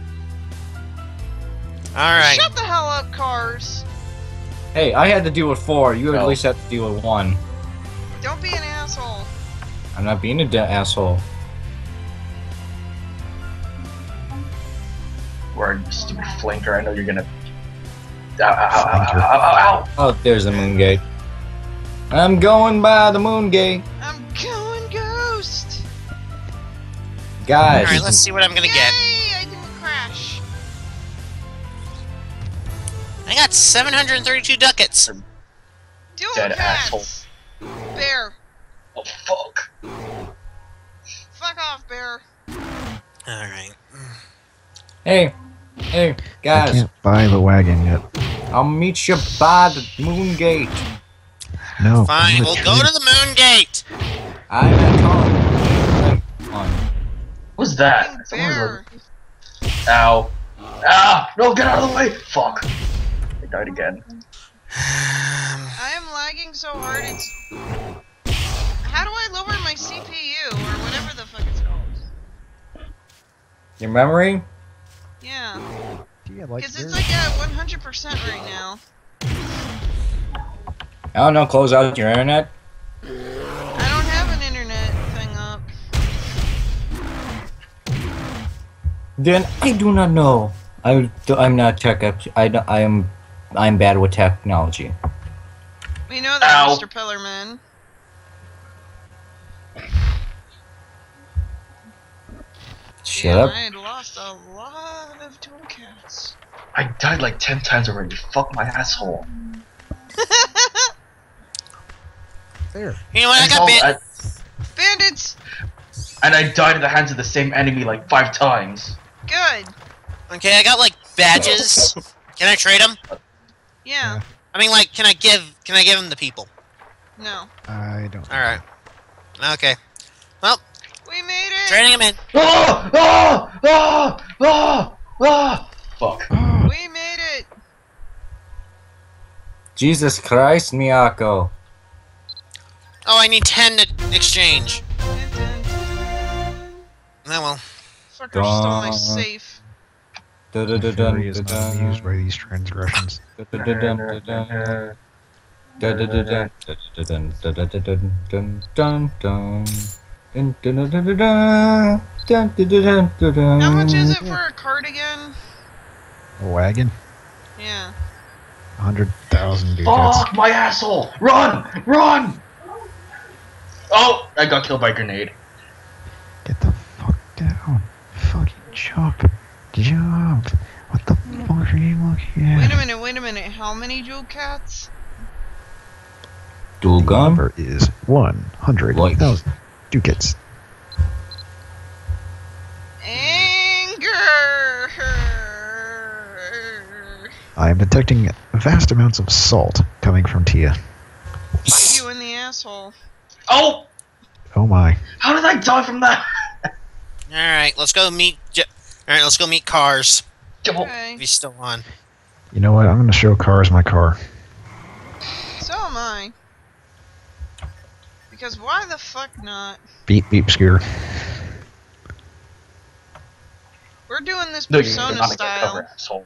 Alright. Shut the hell up, cars. Hey, I had to deal with four. You at No. least had to deal with one. Don't be an asshole. I'm not being a de- asshole. Where are you, stupid flanker? I know you're gonna. Ow, ow, ow, ow, ow, ow, ow. Oh, there's the moon gate. I'm going by the moon gate. I'm going ghost. Guys, Alright, let's see what I'm gonna Yay! get. I didn't crash. I got seven hundred thirty-two ducats. Dual Dead cats. Bear. Oh, fuck. Fuck off, bear. Alright. hey, hey, I guys, can't buy the wagon yet. I'll meet you by the moon gate. No. Fine, I'm we'll gonna go trade- to the moon gate. I'm at home. Come on. What's that? Fucking Someone's bear. like, ow. Ah! No, get out of the way! Fuck. I died again. I am lagging so hard it's... How do I lower my C P U, or whatever the fuck it's called? Your memory? Yeah. Yeah, like Because it's bears. like at one hundred percent right now. I don't know. Close out your internet. I don't have an internet thing up. Then I do not know. I do, I'm not tech. up- I do- I am I'm bad with technology. We know that, Ow. Mister Pillarman. Shut Yeah, up. I had lost a lot of dual cats. I died like ten times already. Fuck my asshole. There. You know what? I And got all- bit. I- Bandits! and I died at the hands of the same enemy like five times. Good. Okay, I got like badges. Can I trade them? Yeah. I mean, like, can I give? Can I give them to people? No. I don't. Alright. Okay. Well, We made it! training him in. Oh! Oh! Oh! Oh! Oh! Fuck. We made it! Jesus Christ, Miyako. Oh, I need ten to exchange. Dun, dun, dun. Oh well. Fucker stole my Dun. safe. Fury is not amused by these transgressions. How much is it for a cardigan? A wagon? Yeah. A hundred thousand ducats. Fuck my asshole! Run! Run! Oh! I got killed by a grenade. Get the fuck down. Fucking jump. Jump. What the fuck are you looking at? Wait a minute, wait a minute. How many jewel cats? Dual The gun? number is one hundred thousand ducats. Anger! I am detecting vast amounts of salt coming from Tia. Bite you in the asshole. Oh! Oh my. How did I die from that? Alright, let's go meet... J Alright, let's go meet Cars. Okay. If he's still on. You know what? I'm gonna show Cars my car. So am I. Because why the fuck not? Beep beep scooter. We're doing this No, you're Persona not gonna style. cover asshole.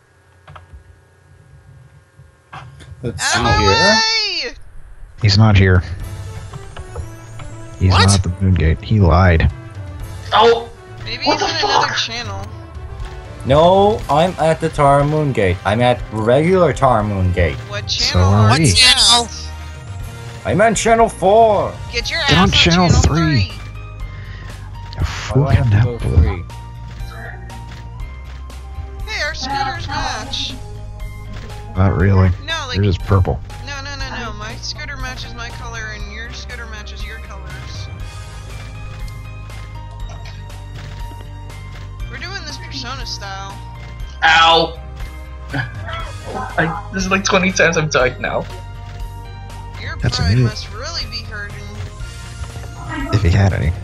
Let's Out see of my here. way! He's not here. He's What? not the Moongate. He lied. Oh! Maybe What he's the in another fuck? channel. No, I'm at the Tara Moon Gate. I'm at regular Tara Moon Gate. What So channel? are are we. you What channel? at? I'm on channel four. Get your Get ass on on channel channel three. three. Why do I have to go Fucking free? Hey, our scooters match. Not really. No, like Yours is purple. no, no, no, no. My scooter matches my color, and your scooter matches your colors. We're doing this Persona style. Ow! I, this is like twenty times I've died now. Your That's pride me. must really be hurting. If he had any.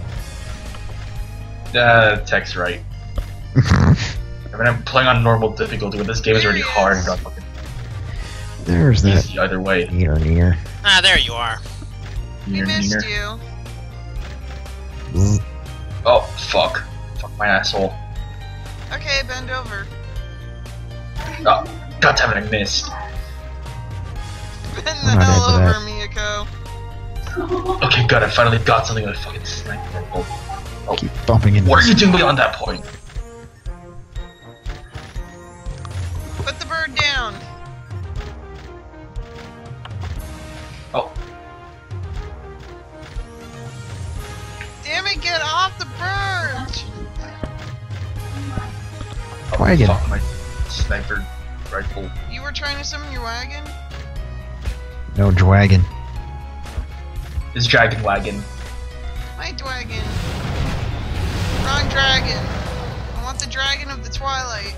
Uh, Tech's right. I mean, I'm playing on normal difficulty, but this game is already hard and not fucking There's that easy either way. near near. Ah, there you are. We Near, missed near. you. Zzz. Oh, fuck. Fuck my asshole. Okay, bend over. Oh, god damn it, I missed. Bend the I'm not hell into over, Miyako. Okay, god, I finally got something with a fucking sniper. Oh, Keep bumping into what are this. you doing beyond that point? Put the bird down. Oh, Damn it, get off the bird! oh Wagon. fuck my sniper rifle. You were trying to summon your wagon? No dragon. This dragon wagon. My dragon. Wrong dragon. I want the dragon of the Twilight.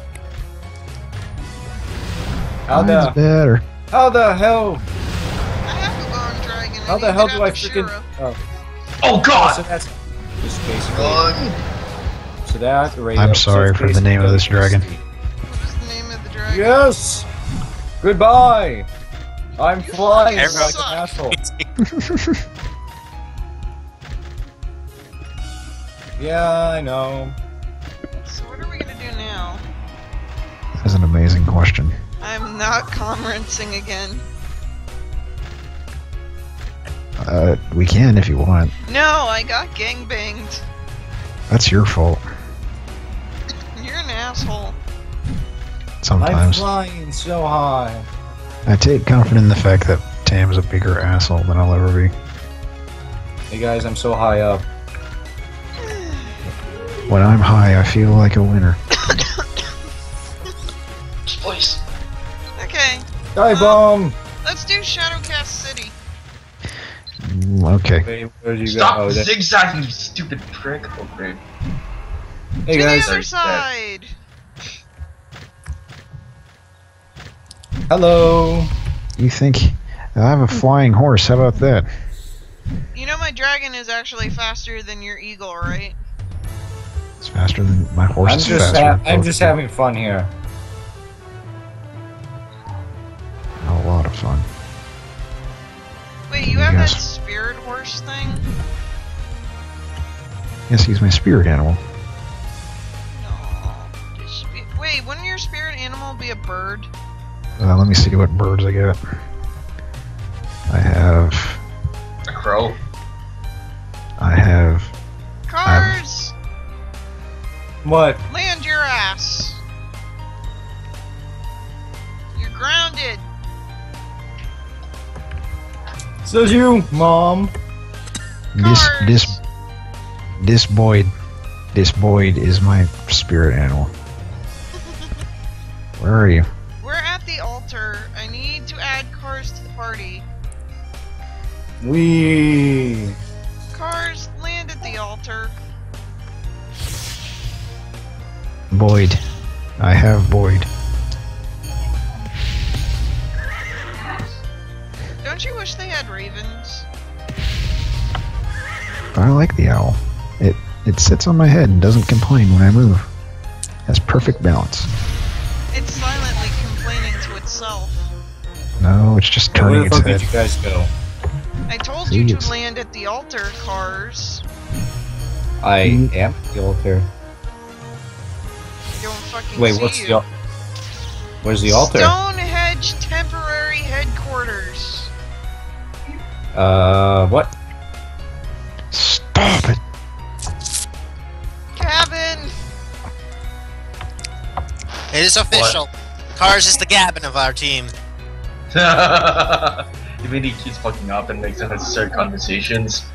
How Mine's the better. how the hell I have a bone dragon. how I the need hell to do get I after freaking Shiro. oh, Oh so god! that's just basically Run! so that radio I'm sorry so for the name of this dragon. What is the name of the dragon? Yes. Goodbye. I'm You flying fucking like suck. an asshole. Yeah, I know. So what are we gonna do now? That's an amazing question. I'm not commenting again. Uh, we can if you want. No, I got gangbanged. That's your fault. You're an asshole. I'm Sometimes. flying so high. I take confidence in the fact that Tam's a bigger asshole than I'll ever be. Hey guys, I'm so high up. When I'm high, I feel like a winner. Please. Okay, Die bomb! let's do Shadowcast City. Mm, okay. Wait, where did you Stop go? Oh, there- zigzagging, you stupid prick. Oh, great. Hey to guys. the other Sorry, side. Hello. You think I have a flying horse. How about that? You know my dragon is actually faster than your eagle, right? It's faster than my horse. I'm is just faster ha than I'm both just of you. having fun here. A lot of fun. Wait, you I have that guess. spirit horse thing? Yes, he's my spirit animal. No. Just spi- Wait, wouldn't your spirit animal be a bird? Uh, let me see what birds I got. I have. A crow. I have. Cars! What? Land your ass! You're grounded! Says you, Mom. This Cars! this this Boyd. This Boyd is my spirit animal. Where are you? We're at the altar. I need to add cars to the party. We. Cars, land at the altar. Boyd. I have Boyd. Don't you wish they had ravens? I like the owl. It it sits on my head and doesn't complain when I move. Has perfect balance. It's silently complaining to itself. No, it's just Where turning the its fuck head. did you guys go? I told See, you to it's- land at the altar, Cars. I Mm. am the altar. I don't fucking Wait, see what's you. the al- Where's the altar? Stonehenge Temporary Headquarters. Uh, what? Stop it! Cabin. It is official. Cars is the Gavin of our team. You mean he keeps fucking up and makes unnecessary conversations?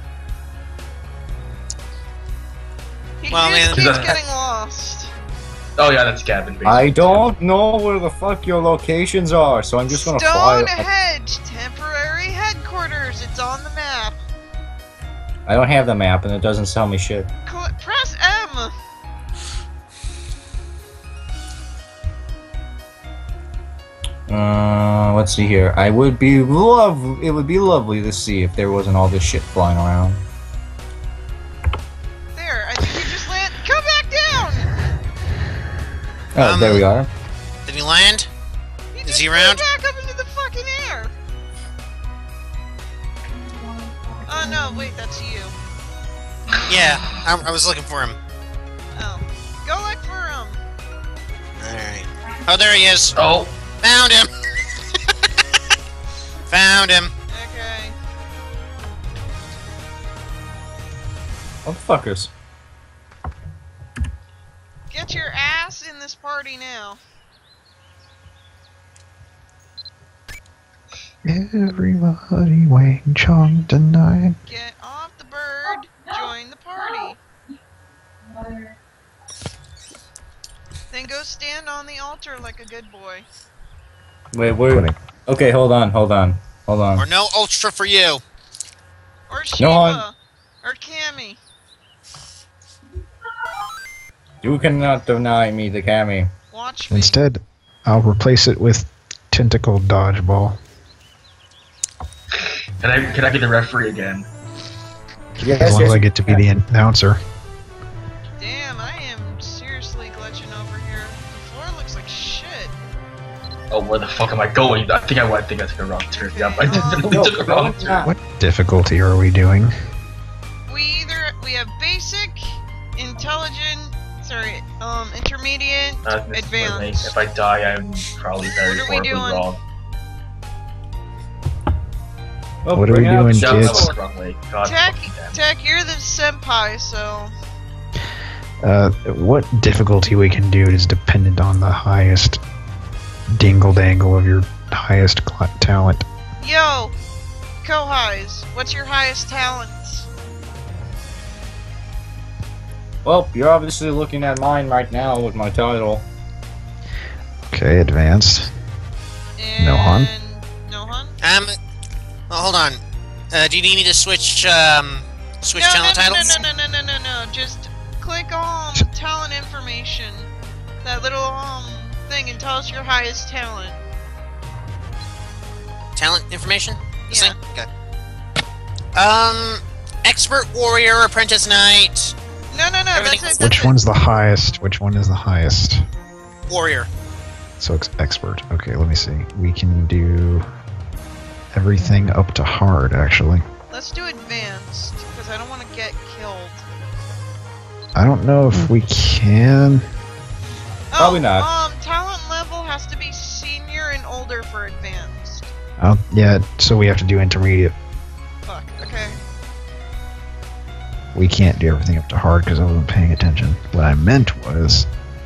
He Well, just man, keeps that- getting lost. Oh yeah, that's Gavin. Basically. I don't know where the fuck your locations are, so I'm just gonna fly. up. Stonehenge Temporary Headquarters. It's on the map. I don't have the map, and it doesn't tell me shit. Cl- press M. Uh, let's see here. I would be love. It would be lovely to see if there wasn't all this shit flying around. There. I think you just land. Come back down. Oh, Um, there we are. Did he land? He Is just he flew around? back up into the fucking air. Oh no! Wait, that's you. Yeah, I, I was looking for him. Oh, go look for him. Alright. Oh, there he is. Oh, Found him. Found him. Okay. Motherfuckers. Get your ass in this party now. Everybody Wang Chong tonight. Get off the bird. Join the party. Then go stand on the altar like a good boy. Wait, wait. Okay, hold on, hold on, hold Or on. no ultra for you. Or Shiva. No, I'm- Or Cammy. You cannot deny me the Cammy. Watch me. Instead, I'll replace it with tentacle dodgeball. can I can I be the referee again? Yes, As long yes. as I get to be the announcer. Damn, I am seriously glitching over here. The floor looks like shit. Oh, where the fuck am I going? I think I, I think I took a wrong turn. Yep, I definitely No, took a wrong no, turn. not. What difficulty are we doing? We either we have basic, intelligent, sorry, um, intermediate, Uh, this is where, like, advanced. if I die, I'm probably very What are we horribly doing? wrong. Oh, What are we bring out- doing, Yeah, that kids? was the wrong way. God Tech, fucking damn. Tech, you're the senpai, so Uh, what difficulty we can do is dependent on the highest dingle dangle of your highest cl- talent. yo, Kohais, what's your highest talents? Well, you're obviously looking at mine right now with my title. Okay, advanced. And Nohan? Nohan? Um, well, hold on. Uh, do you need me to switch, um, switch no, talent no, no, titles? no, no, no, no, no, no. Just click on talent information. That little um thing and tell us your highest talent. Talent information? This Yeah. thing? Okay. Um, expert warrior, apprentice knight, No, no, no. Everything- That's it. That's Which it. one's the highest? Which one is the highest? warrior. So ex- expert. Okay, let me see. We can do everything up to hard, actually. Let's do advanced because I don't want to get killed. I don't know if we can. Probably oh, not. Um, talent level has to be senior and older for advanced. Oh, yeah. So we have to do intermediate. Fuck. Okay. We can't do everything up to hard because I wasn't paying attention. What I meant was,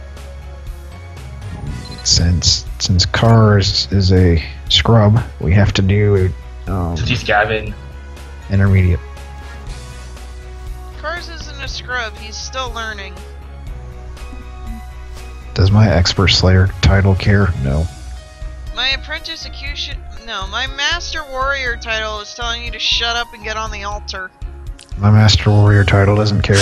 since since cars is a scrub, we have to do um, Since he's Gavin. intermediate. Cars isn't a scrub. He's still learning. Does my expert slayer title care? No. My apprentice execution. No, my master warrior title is telling you to shut up and get on the altar. My master warrior title doesn't care.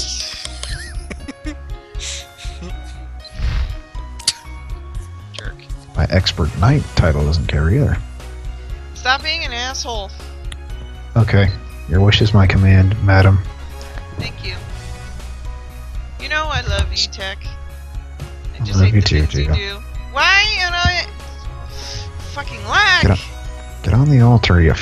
Jerk. My expert knight title doesn't care either. Stop being an asshole. Okay, your wish is my command, madam. Thank you. You know I love you, Tech. I I just love hate you the too, things you Gio. do. Why am I fucking lag? Get up. Get on the altar, you. F-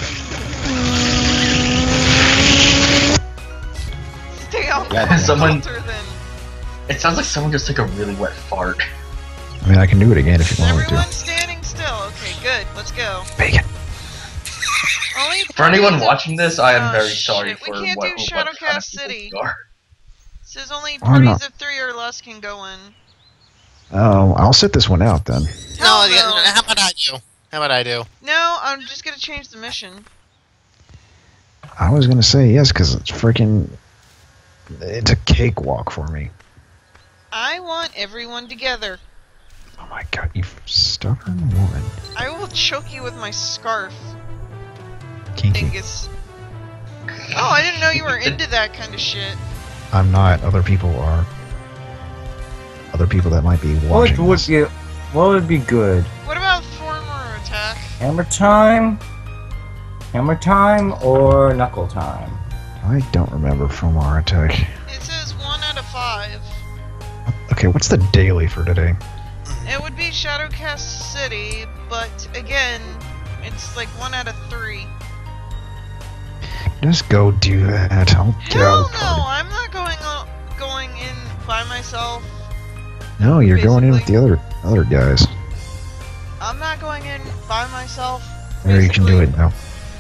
Stay on Yeah, the someone- altar then. It sounds like someone just took a really wet fart. I mean, I can do it again if you want me Everyone to. standing still. Okay, good. Let's go. Bacon. Only For anyone parties of- watching this, I am Oh, very shit. sorry We for can't what, do what kind of Shadowcast people City. we are. It says only Why parties not? of three or less can go in. Oh, I'll sit this one out then. No, Hell yeah, no. how about I do? How about I do? No, I'm just gonna change the mission. I was gonna say yes because it's freaking. It's a cakewalk for me. I want everyone together. Oh my god, you stubborn woman. I will choke you with my scarf, Kinky. Dingus. Oh, I didn't know you were into that kind of shit. I'm not. Other people are. Other people that might be What watching would this. be what would be good? What about former attack? Hammer time? Hammer time or knuckle time? I don't remember from our attack. It says one out of five. Okay, what's the daily for today? It would be Shadowcast City, but again, it's like one out of three. Just go do that. I'll get Hell out of the no, party. I'm not going o- going in by myself. No, you're going in with the Basically. other other guys. I'm not going in by myself. There, you can do basically. it now.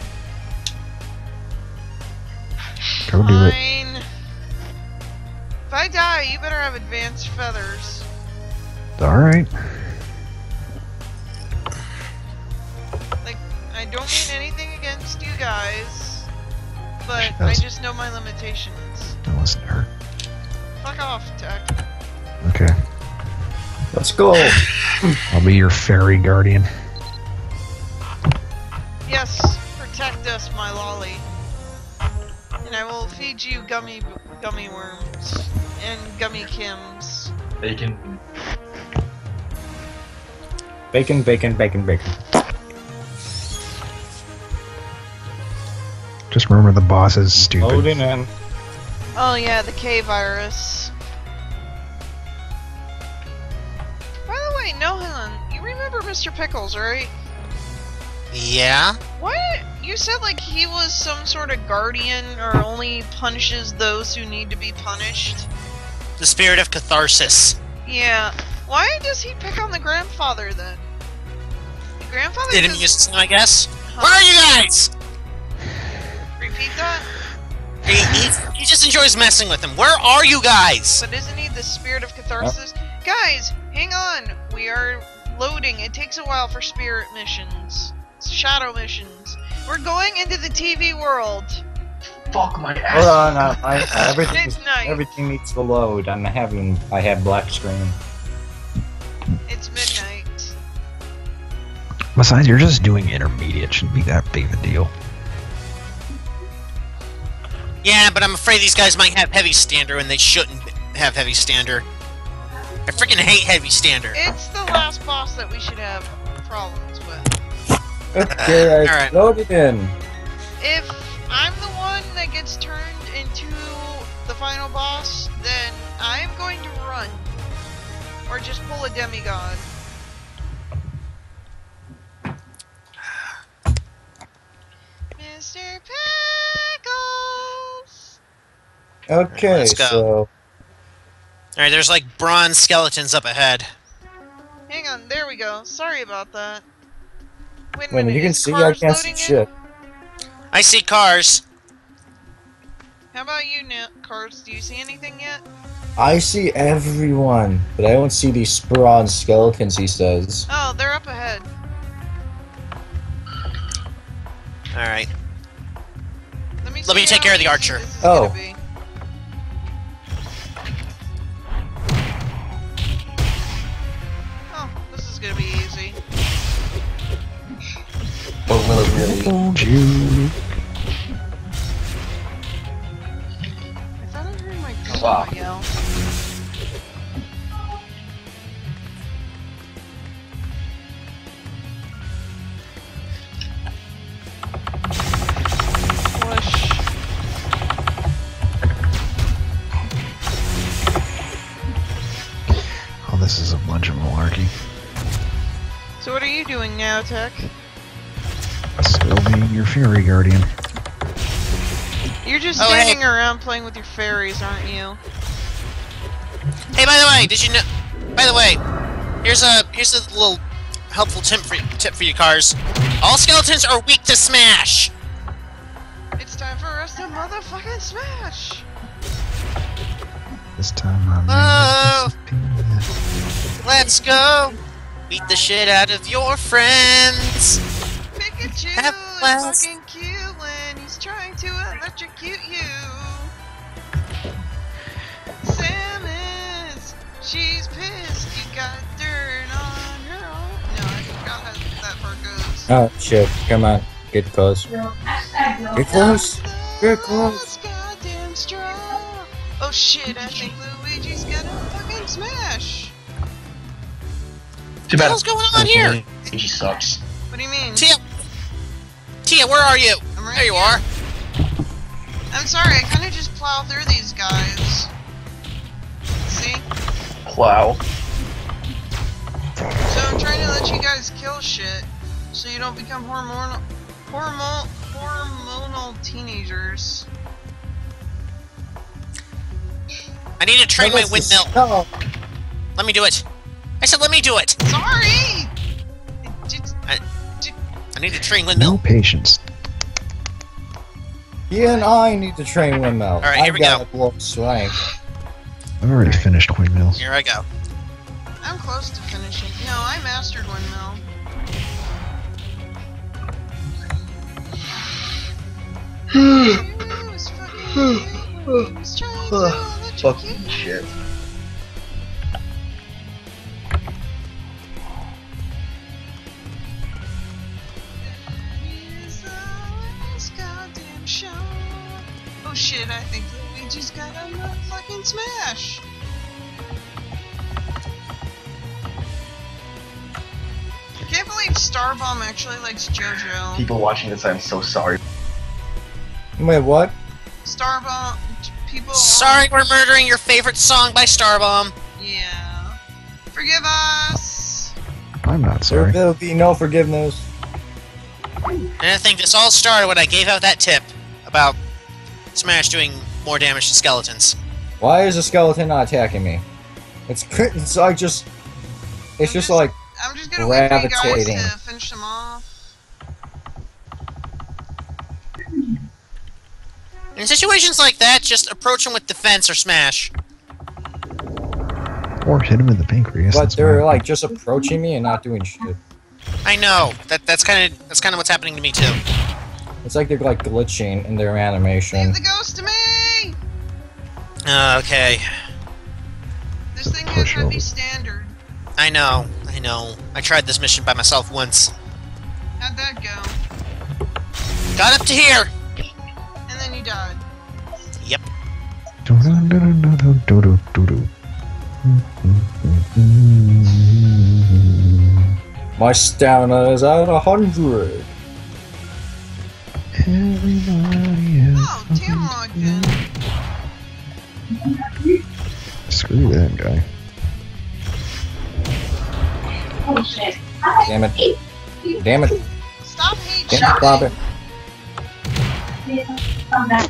Go do it. Fine. If I die, you better have advanced feathers. Alright. Like, I don't mean anything against you guys, but She I does. just know my limitations. Don't listen to her. Fuck off, Tech. Okay. Let's go. I'll be your fairy guardian. Yes, protect us, my lolly. And I will feed you gummy gummy worms and gummy Kims. They can. Bacon, bacon, bacon, bacon. Just remember the boss is stupid. Loading in. Oh yeah, the K virus. By the way, Nohan, you remember Mister Pickles, right? Yeah? What? You said like he was some sort of guardian or only punishes those who need to be punished? The spirit of catharsis. Yeah. Why does he pick on the grandfather then? The grandfather Didn't does- use him, I guess. Huh? Where are you guys? Repeat that? He, he, he just enjoys messing with him. Where are you guys? But isn't he the spirit of catharsis? Guys, hang on. We are loading. It takes a while for spirit missions. Shadow missions. We're going into the T V world. Fuck my ass. Hold on, uh, I, I, everything, It's night. everything needs to load. I'm having, I have black screen. It's midnight. Besides, you're just doing intermediate. Shouldn't be that big of a deal. Yeah, but I'm afraid these guys might have heavy stander and they shouldn't have heavy stander. I freaking hate heavy stander. It's the last boss that we should have problems with. Okay, I Alright. loaded in. If I'm the one that gets turned into the final boss, then I'm going to run. Or just pull a demigod. Mister Pickles! Okay, Let's go. so Alright, there's like bronze skeletons up ahead. Hang on, there we go. Sorry about that. Wait a wait a minute, minute, you can is see. I cars can't see loading in? shit. I see cars. How about you, now, Cars? Do you see anything yet? I see everyone, but I don't see these sprawn skeletons. He says. Oh, they're up ahead. Alright. Let me, Let me see take how care of the easy archer. this is Oh. gonna be. Oh, this is gonna be easy. But will it really? Won't you? I thought I heard my Wow. grandma yell. Push. Oh, this is a bunch of malarkey. So what are you doing now, Tech? Still being your Fury Guardian. You're just Oh, hey. standing around playing with your fairies, aren't you? Hey, by the way, did you know? By the way, here's a here's a little helpful tip for tip for you cars. All skeletons are weak to smash. It's time for us to motherfucking smash! This time I'm Oh. gonna disappear. Let's go. Beat the shit out of your friends. Pikachu Have is class. fucking cute when he's trying to electrocute you. Samus, she's pissed you got dirt on her own. No, I forgot how that part goes. Oh shit! Come on, get close. Get close. Get close. Goddamn straw. Oh shit, I think Luigi's gonna fucking smash. Too What the bad. hell's going on here? Luigi sucks. What do you mean? Tia, Tia, where are you? I'm right There you here. are. I'm sorry, I kinda just plow through these guys. See? Plow. So I'm trying to let you guys kill shit, so you don't become hormonal, hormonal, hormonal teenagers. I need to train No, my that's the- windmill. No. Let me do it. I said let me do it. Sorry. It just- I need to train No windmill. patience. He and I need to train windmill. All right, here I've we got go. a blow swank. I've already finished windmills. Here I go. I'm close to finishing. No, I mastered windmill. He was fucking cute when he was trying to electrocute Fucking shit. Here's the last goddamn shot. Oh shit, I think Luigi's got a fucking smash. I can't believe Starbomb actually likes JoJo. People watching this, I'm so sorry. Wait, what? Starbomb, people. Sorry, we're murdering your favorite song by Starbomb. Yeah. Forgive us. I'm not There sorry. will be no forgiveness. And I think this all started when I gave out that tip about Smash doing more damage to skeletons. Why is the skeleton not attacking me? It's it's like just it's I'm just just- like I'm just gonna wait for you guys Gravitating. to finish them off. In situations like that, just approach them with defense or smash. Or hit him in the pancreas. but that's they're my- like just approaching me and not doing shit. I know that that's kind of that's kind of what's happening to me too. It's like they're like glitching in their Leave animation. the ghost to me! Uh, okay, This thing has Push heavy over. standard. I know, I know. I tried this mission by myself once. How'd that go? Got up to here. And then you died. Yep. Do-do-do-do-do-do-do. Mm-hmm. My stamina is at a hundred. Everybody else. Oh, Tam logged in. Screw that guy. Oh shit. Damn it. Damn it. Stop hate Damn it, Bobby. Come back.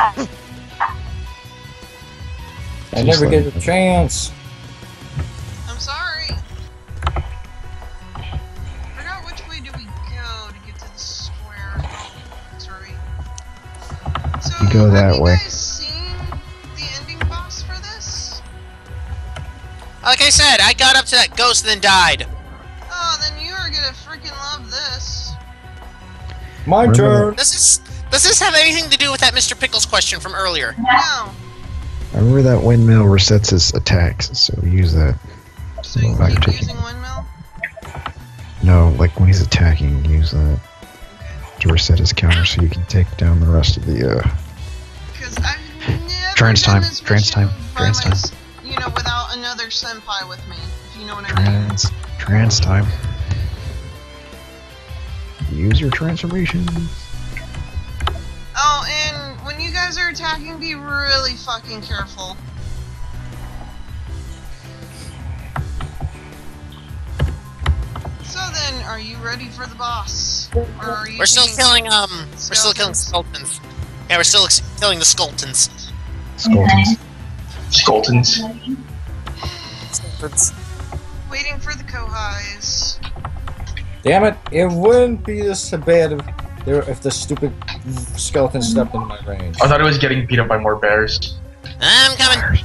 I never get a chance. I'm sorry. I forgot which way do we go to get to the square. Oh, that's right. So, You go that have you way. guys seen the ending boss for this? Like I said, I got up to that ghost and then died. Oh, then you are gonna freaking love this. My Remember turn. Does this does this have anything to do with that Mister Pickles question from earlier? No. Remember that windmill resets his attacks, so use that. So you Back keep to- using windmill? No, like when he's attacking, use that to reset his counter so you can take down the rest of the, uh... Because I've never Trance done time, this trance mission time, by trance time. mys- You know, without another senpai with me, if you know what I mean. Trans... Trans time. Use your transformation. Oh, and when you guys are attacking, be really fucking careful. So then, are you ready for the boss? Or are you We're still taking- killing um we're still killing Skeletons. skeletons. Yeah, we're still ex- killing the skeletons. Skeletons. Skeletons. Skeletons. Waiting for the Kohais. Damn it! It wouldn't be this bad if there if the stupid skeleton stepped into my range. I thought it was getting beat up by more bears. I'm coming.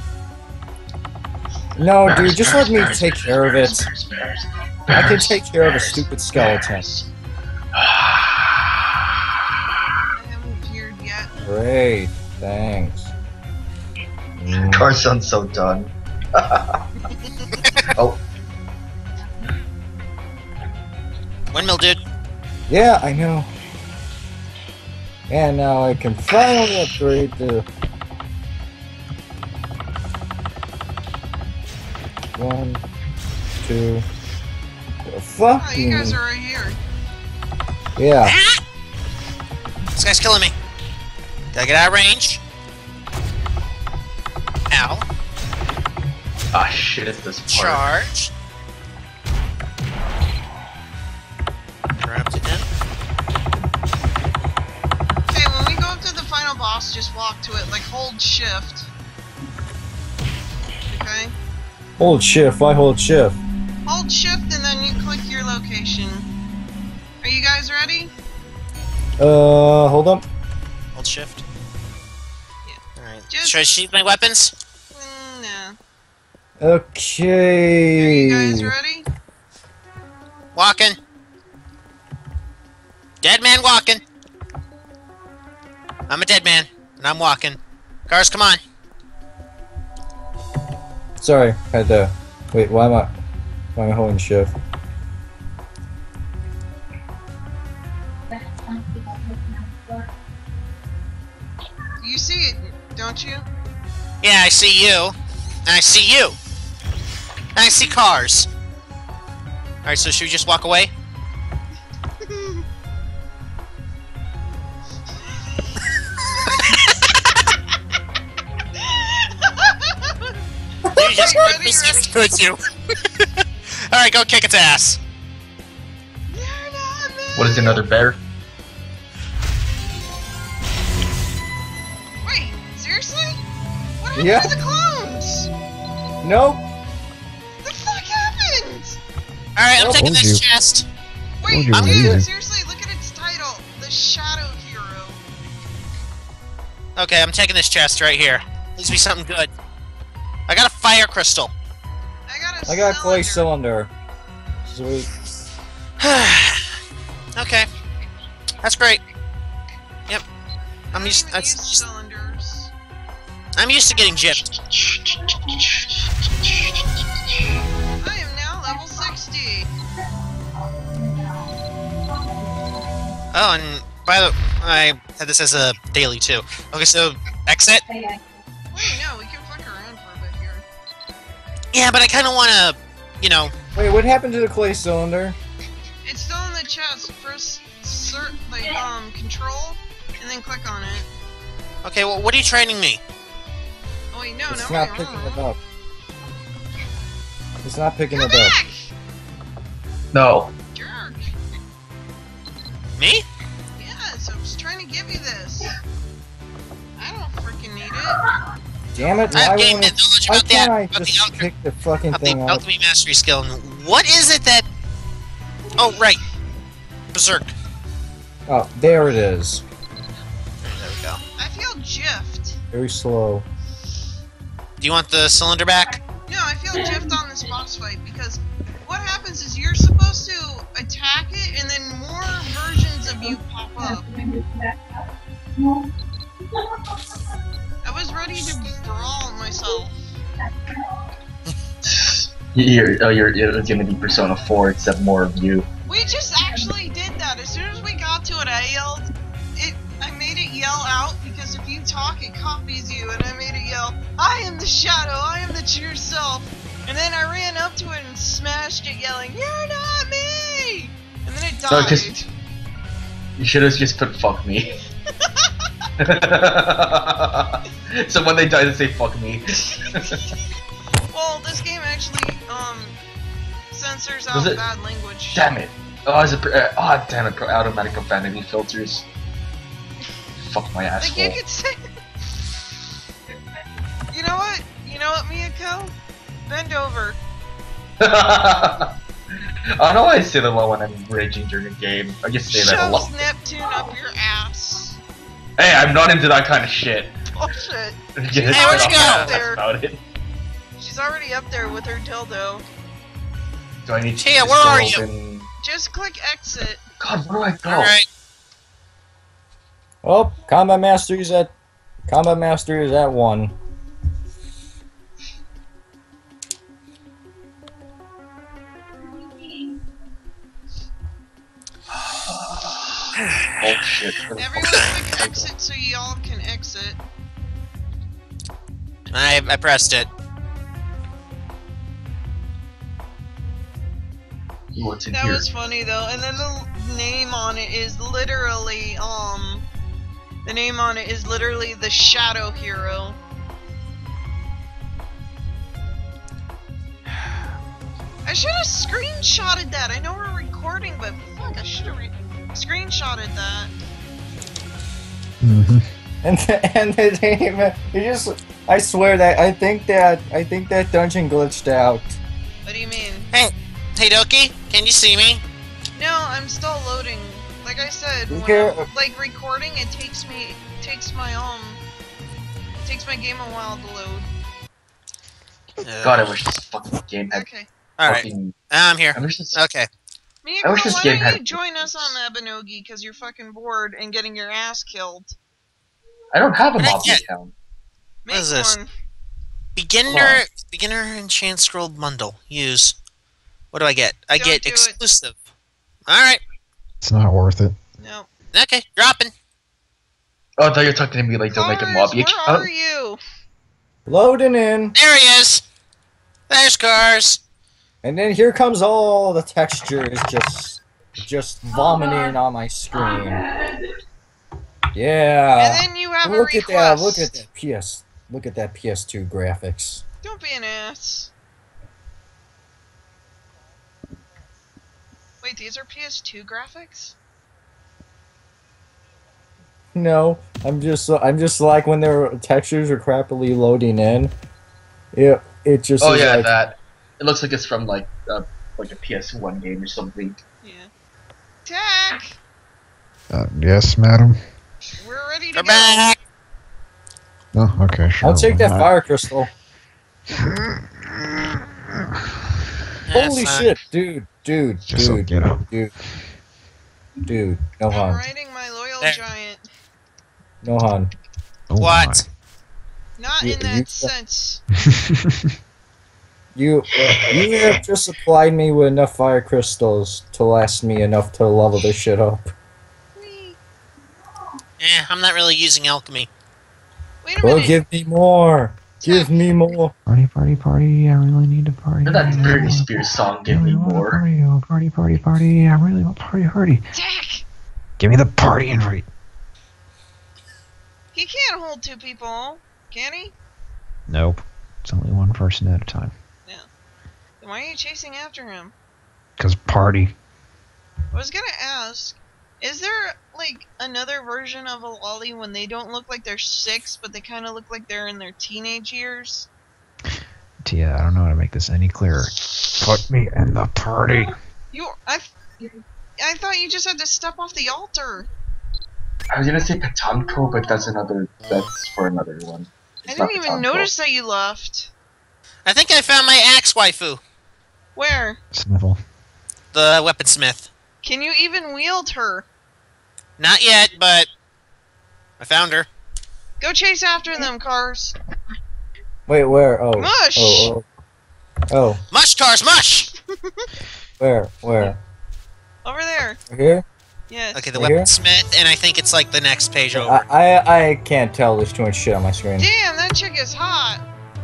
No, Bears, dude, just bears, let me bears, take bears, care of bears, it. bears, bears, I can bears, take care of a bears, stupid skeleton. bears. I haven't appeared yet. Great, thanks. Mm. Car sounds so done. Oh, Windmill dude. Yeah, I know. And now I can finally upgrade the one, two, four. Oh, Fucking you guys are right here. yeah. This guy's killing me. Gotta get out of range. Ow. ah shit, it's this part. Charge. Trapped again. Okay, when we go up to the final boss, just walk to it. Like, hold shift. Okay? Hold shift. I hold shift. Hold shift and then you click your location. Are you guys ready? Uh, hold up. Hold shift. Yeah. Alright. Just- Should I sheath my weapons? Mm, no. Okay. Are you guys ready? Walking. Dead man walking. I'm a dead man, and I'm walking. Cars, come on. Sorry, had to. Wait, why am I? Why am I holding shift? You see it, don't you? Yeah, I see you. And I see you. And I see cars. Alright, so should we just walk away? You just Ready, quickly ready. could you? Alright, go kick its ass. You're not me. What is another bear? Wait, seriously? What happened Yeah. to the clones? Nope. The fuck happened? Alright, I'm Oh, taking told this you. chest. Wait, you were dude, easy. seriously, look at its title. The Shadow Hero. Okay, I'm taking this chest right here. Needs to be something good. I got a fire crystal. I got a I got a clay cylinder. cylinder. Sweet. Okay. That's great. Yep. I'm I used, don't even that's, use cylinders. I'm used to getting gypped. I am now level sixty. Oh, and by the I had this as a daily too. Okay, so exit. Wait, no, we can fuck around for a bit here. Yeah, but I kind of want to, you know. Wait, what happened to the clay cylinder? It's still in the chest. Press cert, like um control, and then click on it. Okay, well, what are you training me? Oh wait, no, It's no, not wait, picking uh-uh. it up. It's not picking Come it up. back! No. Jerk! Me? Yes, I was trying to give you this. I don't freaking need it. Damn it! I Why have gained won't it? knowledge Why about the, can't I about the, just alchemy, pick the fucking about the thing up? alchemy mastery skill. And what is it that... Oh, right. Berserk. Oh, there it is. There we go. I feel gyffed. Very slow. Do you want the cylinder back? No, I feel gyffed on this boss fight because what happens is you're supposed to attack it and then more versions of you pop up. I was ready to brawl myself. You're, oh, you're, you're gonna be Persona four, except more of you. We just actually did that. As soon as we got to it, I yelled. It. I made it yell out because if you talk, it copies you, and I made it yell, "I am the shadow. I am the true self." And then I ran up to it and smashed it, yelling, "You're not me!" And then it died. So just, you should have just put "fuck me." So when they die, they say "fuck me." Well, this game actually um censors Does out it? bad language. Damn it! Oh, is it? Uh, oh, damn it! Automatic profanity filters. Fuck my Like you asshole. could say. You know what? You know what, Miyako? Bend over. I know I say that a lot when I'm raging during a game. I just say that a lot. Shoves Neptune up your ass. Hey, I'm not into that kind of shit. Bullshit. Get it Hey, where'd you off go? my ass, that's about it. She's already up there with her dildo. Do I need to Tia, just where go are you? open- Just click exit. God, where do I go? Alright. Oh, Combat Master is at Combat Master is at one. Oh shit. Everyone click exit so y'all can exit. I, I pressed it. What's in That here? was funny though. And then the name on it is literally, um, the name on it is literally the Shadow Hero. I should have screenshotted that. I know we're recording, but fuck, I should have re screenshotted that. Mm-hmm. And the, and they didn't even. You just. I swear that I think that I think that dungeon glitched out. What do you mean? Hey, hey Doki, can you see me? No, I'm still loading. Like I said, when Okay. I'm, like recording, it takes me, takes my um, takes my game a while to load. God, I wish this fucking game had Okay. Alright, fucking. I'm here. I wish this. Okay. Miyako, I wish this why game don't had- you join us on Abenogi because you're fucking bored and getting your ass killed? I don't have a What I mob get? account. Make What is this? one. Beginner, beginner enchant scroll bundle. Use. What do I get? I Don't get do it. exclusive. Alright. It's not worth it. No. Okay, dropping. Oh, I thought you were talking to me like don't make a Cars, mob where account. are you? Loading in, There he is. There's cars. and then here comes all the textures just just vomiting on my screen. Yeah. And then you have a Look at request. that! Look at that P S. Look at that P S two graphics. Don't be an ass. Wait, these are P S two graphics? No, I'm just I'm just like when their textures are crappily loading in. It it just Oh is yeah, like, that. It looks like it's from like uh, like a P S one game or something. Yeah. Tech! Uh, yes, madam. We're ready to We're go. back. Oh, okay, sure. I'll take that why not? fire crystal. That's Holy fine. shit, dude, dude, Just so dude, you know. dude, dude. No I'm hun, riding my loyal There. giant. no hun. Oh, What? Not You- in that you- sense. my. You you have just supplied me with enough fire crystals to last me enough to level this shit up. Whee. Eh, I'm not really using alchemy. Wait a Well, minute. give me more. Give me more. Party, party, party. I really need to party. You know that I Britney wanna- Spears song, I Give Me really wanna More? Party, oh, party, party, party. I really want party, party. Tech! Give me the party invite. He can't hold two people, can he? Nope. It's only one person at a time. Then why are you chasing after him? Because party. I was gonna ask, is there, like, another version of a lolly when they don't look like they're six, but they kind of look like they're in their teenage years? Tia, I don't know how to make this any clearer. Put me in the party. You, I, I thought you just had to step off the altar. I was gonna say Patanko, but that's another. That's for another one. I It's not didn't even Patanko. notice that you left. I think I found my axe waifu, Where? Sniffle. the weaponsmith. Can you even wield her? Not yet, but I found her. Go chase after them, cars. Wait, where? Oh. Mush! Oh, oh. Oh, Mush cars, mush! where? Where? Over there. Here? Yes. Okay, the Right here? weaponsmith, and I think it's like the next page over. I, I I can't tell. There's too much shit on my screen. Damn, that chick is hot.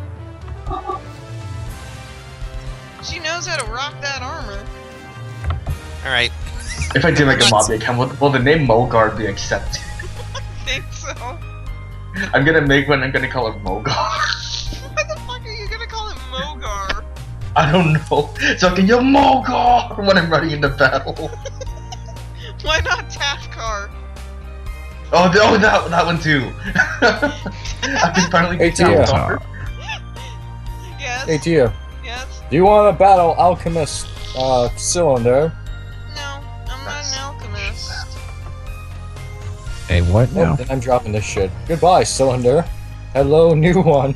She knows how to rock that armor. Alright. If I did make a mob account, will, will the name Mogar be accepted? I think so. I'm gonna make one. I'm gonna call it Mogar. What the fuck are you gonna call it, Mogar? I don't know. So I can yell Mogar when I'm running into battle. Why not Tafkar? Oh, th- oh, that that one too. I can finally Hey, get Tia. down. Yes. Hey, Tia. Yes. Do you want to battle Alchemist uh, Cylinder? No, I'm not an alchemist. Hey, what No. now? Then I'm dropping this shit. Goodbye, Cylinder. Hello, new one.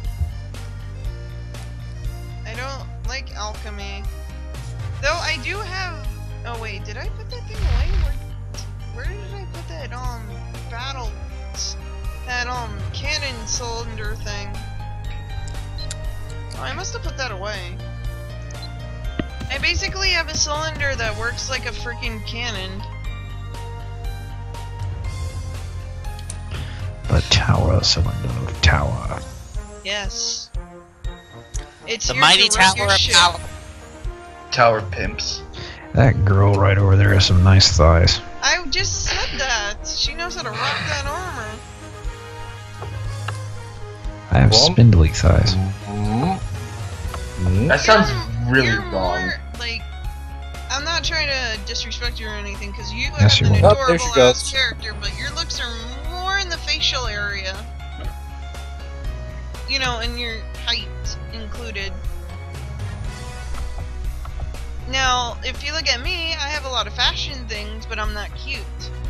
I don't like alchemy. Though I do have. Oh wait, did I put that thing away? Where, where did I put that um battle, that um cannon cylinder thing? Oh, I must have put that away. I basically have a cylinder that works like a freaking cannon. The tower cylinder of tower. Yes. It's The here mighty to wreck tower your of ship. power. Tower pimps. That girl right over there has some nice thighs. I just said that. She knows how to rock that armor. I have Well- spindly thighs. Mm-hmm. That sounds You're- really you're wrong. More, like, I'm not trying to disrespect you or anything, because you Yes, have you an are. Oh, there adorable she ass goes. character, but your looks are more in the facial area. You know, and your height included. Now, if you look at me, I have a lot of fashion things, but I'm not cute.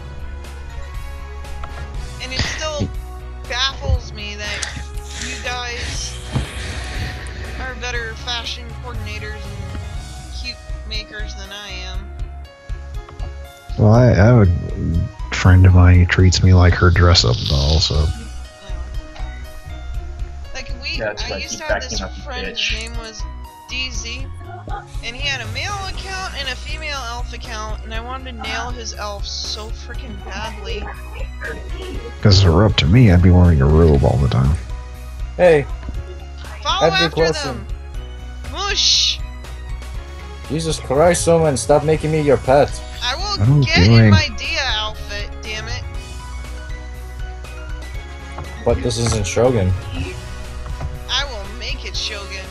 And it still baffles me that you guys are better fashion coordinators and cute makers than I am. Well, I, I have a friend of mine who treats me like her dress-up doll, so... Yeah. Like we, Yeah, that's I right, used keep to have backing this up, you friend. bitch. His name was D Z, and he had a male account and a female elf account, and I wanted to nail his elf so freaking badly. Because if it were up to me, I'd be wearing a robe all the time. Hey, Follow Every after question. them. Mush! Jesus Christ, woman, stop making me your pet. I will I'm get in doing- my Dia outfit. Damn it! But this isn't Shogun. I will make it Shogun.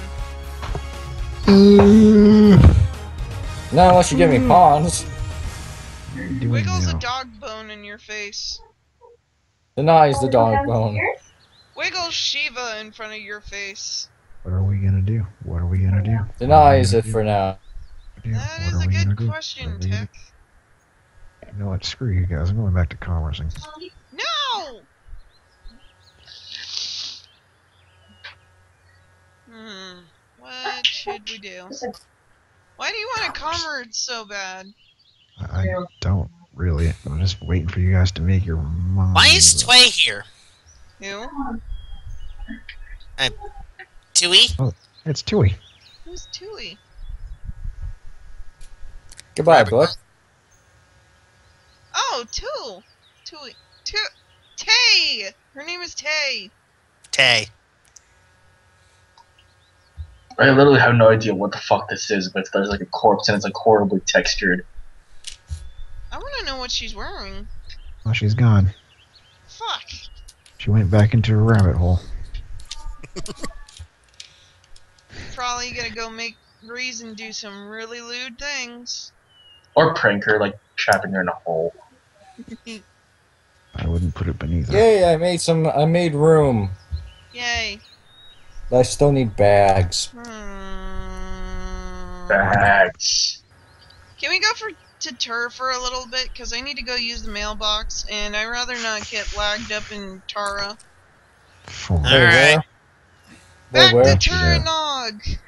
Not unless you give me pawns. Doing Wiggles a now? dog bone in your face. Denies the dog bone. Wiggles Shiva in front of your face. What are we gonna do? What are we gonna do? Denies What it are we for now. gonna do? That What is are a we gonna good do? question, What are we gonna Tech. do? You know what? Screw you guys. I'm going back to commercing. No! Hmm. What should we do? Why do you want to commerce so bad? I, I don't really. I'm just waiting for you guys to make your mind. Why is Tway here? Who? Tui? It's Tui. Who's Tui? Goodbye, Rabbit book. Oh, Tu! Tui. Tu. Tay! Her name is Tay. Tay. I literally have no idea what the fuck this is, but there's like a corpse and it's like horribly textured. I want to know what she's wearing. Well, she's gone. Fuck. She went back into a rabbit hole. Probably gonna go make Reason do some really lewd things. Or prank her, like trapping her in a hole. I wouldn't put it beneath her. Yay! I made some. I made room. Yay. But I still need bags. Hmm. Bags. Can we go for to Tur for a little bit? Because I need to go use the mailbox, and I'd rather not get lagged up in Tara. For All Wait, right. where? Back Wait, where? to Turanog!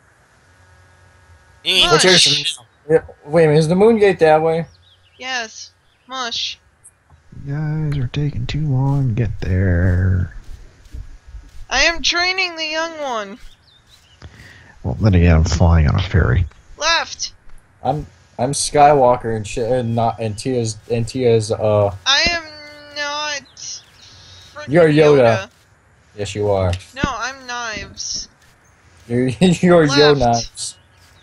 Eh, What's your- Mush! Yeah, wait a minute. Is the moon gate that way? Yes. Mush. You guys are taking too long to get there. I am training the young one. Well, then again, I'm flying on a ferry. Left. I'm. I'm Skywalker and shit, and not and Tia's and Tia's. Uh, I am not. frickin' You're Yoda. yes, you are. No, I'm Knives. You're you're Yo Left. Knives.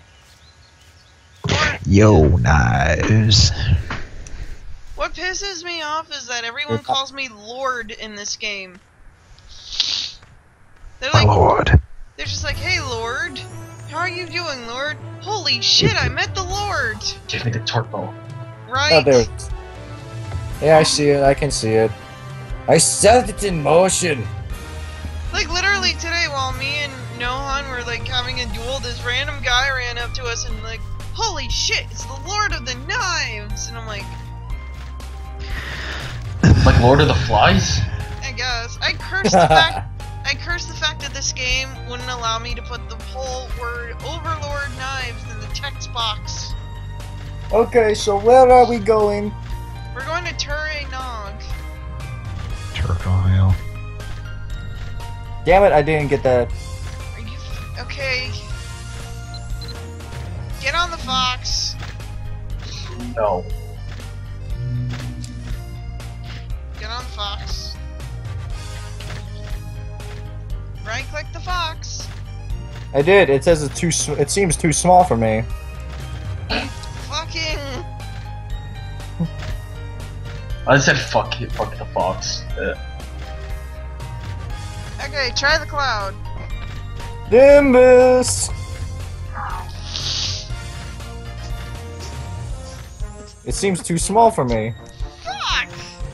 Yo, knives. What pisses me off is that everyone calls me Lord in this game. They're My like, lord. they're just like, hey Lord, how are you doing, Lord? Holy shit, I met the Lord! Give me the turbo. Right? Oh, there. Yeah, I see it. I can see it. I set it in motion. Like literally today, while me and Nohan were like having a duel, this random guy ran up to us and like, holy shit, it's the Lord of the Knives! And I'm like, Like Lord of the Flies? I guess. I cursed the fact I cursed the fact that this game wouldn't allow me to put the whole word Overlord Knives in the text box. Okay, so where are we going? We're going to Turanog. Turkile. Damn it! I didn't get that. Are you f- okay? Get on the fox. No. Get on the fox. Right click the fox. I did. It says it's too. sm- It seems too small for me. Fucking. I said fuck it, fuck the fox. Uh, Okay, try the cloud. Nimbus. It seems too small for me. Fuck!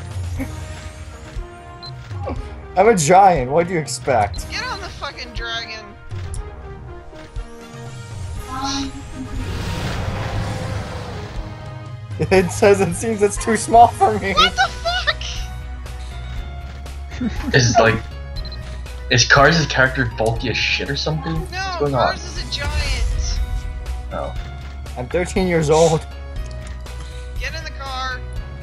I'm a giant. What do you expect? Get on the fucking dragon. It says it seems it's too small for me. What the fuck? is like, is Cars' character bulky as shit or something? What's No, going on? Mars is a giant. No. I'm thirteen years old. Get in the car.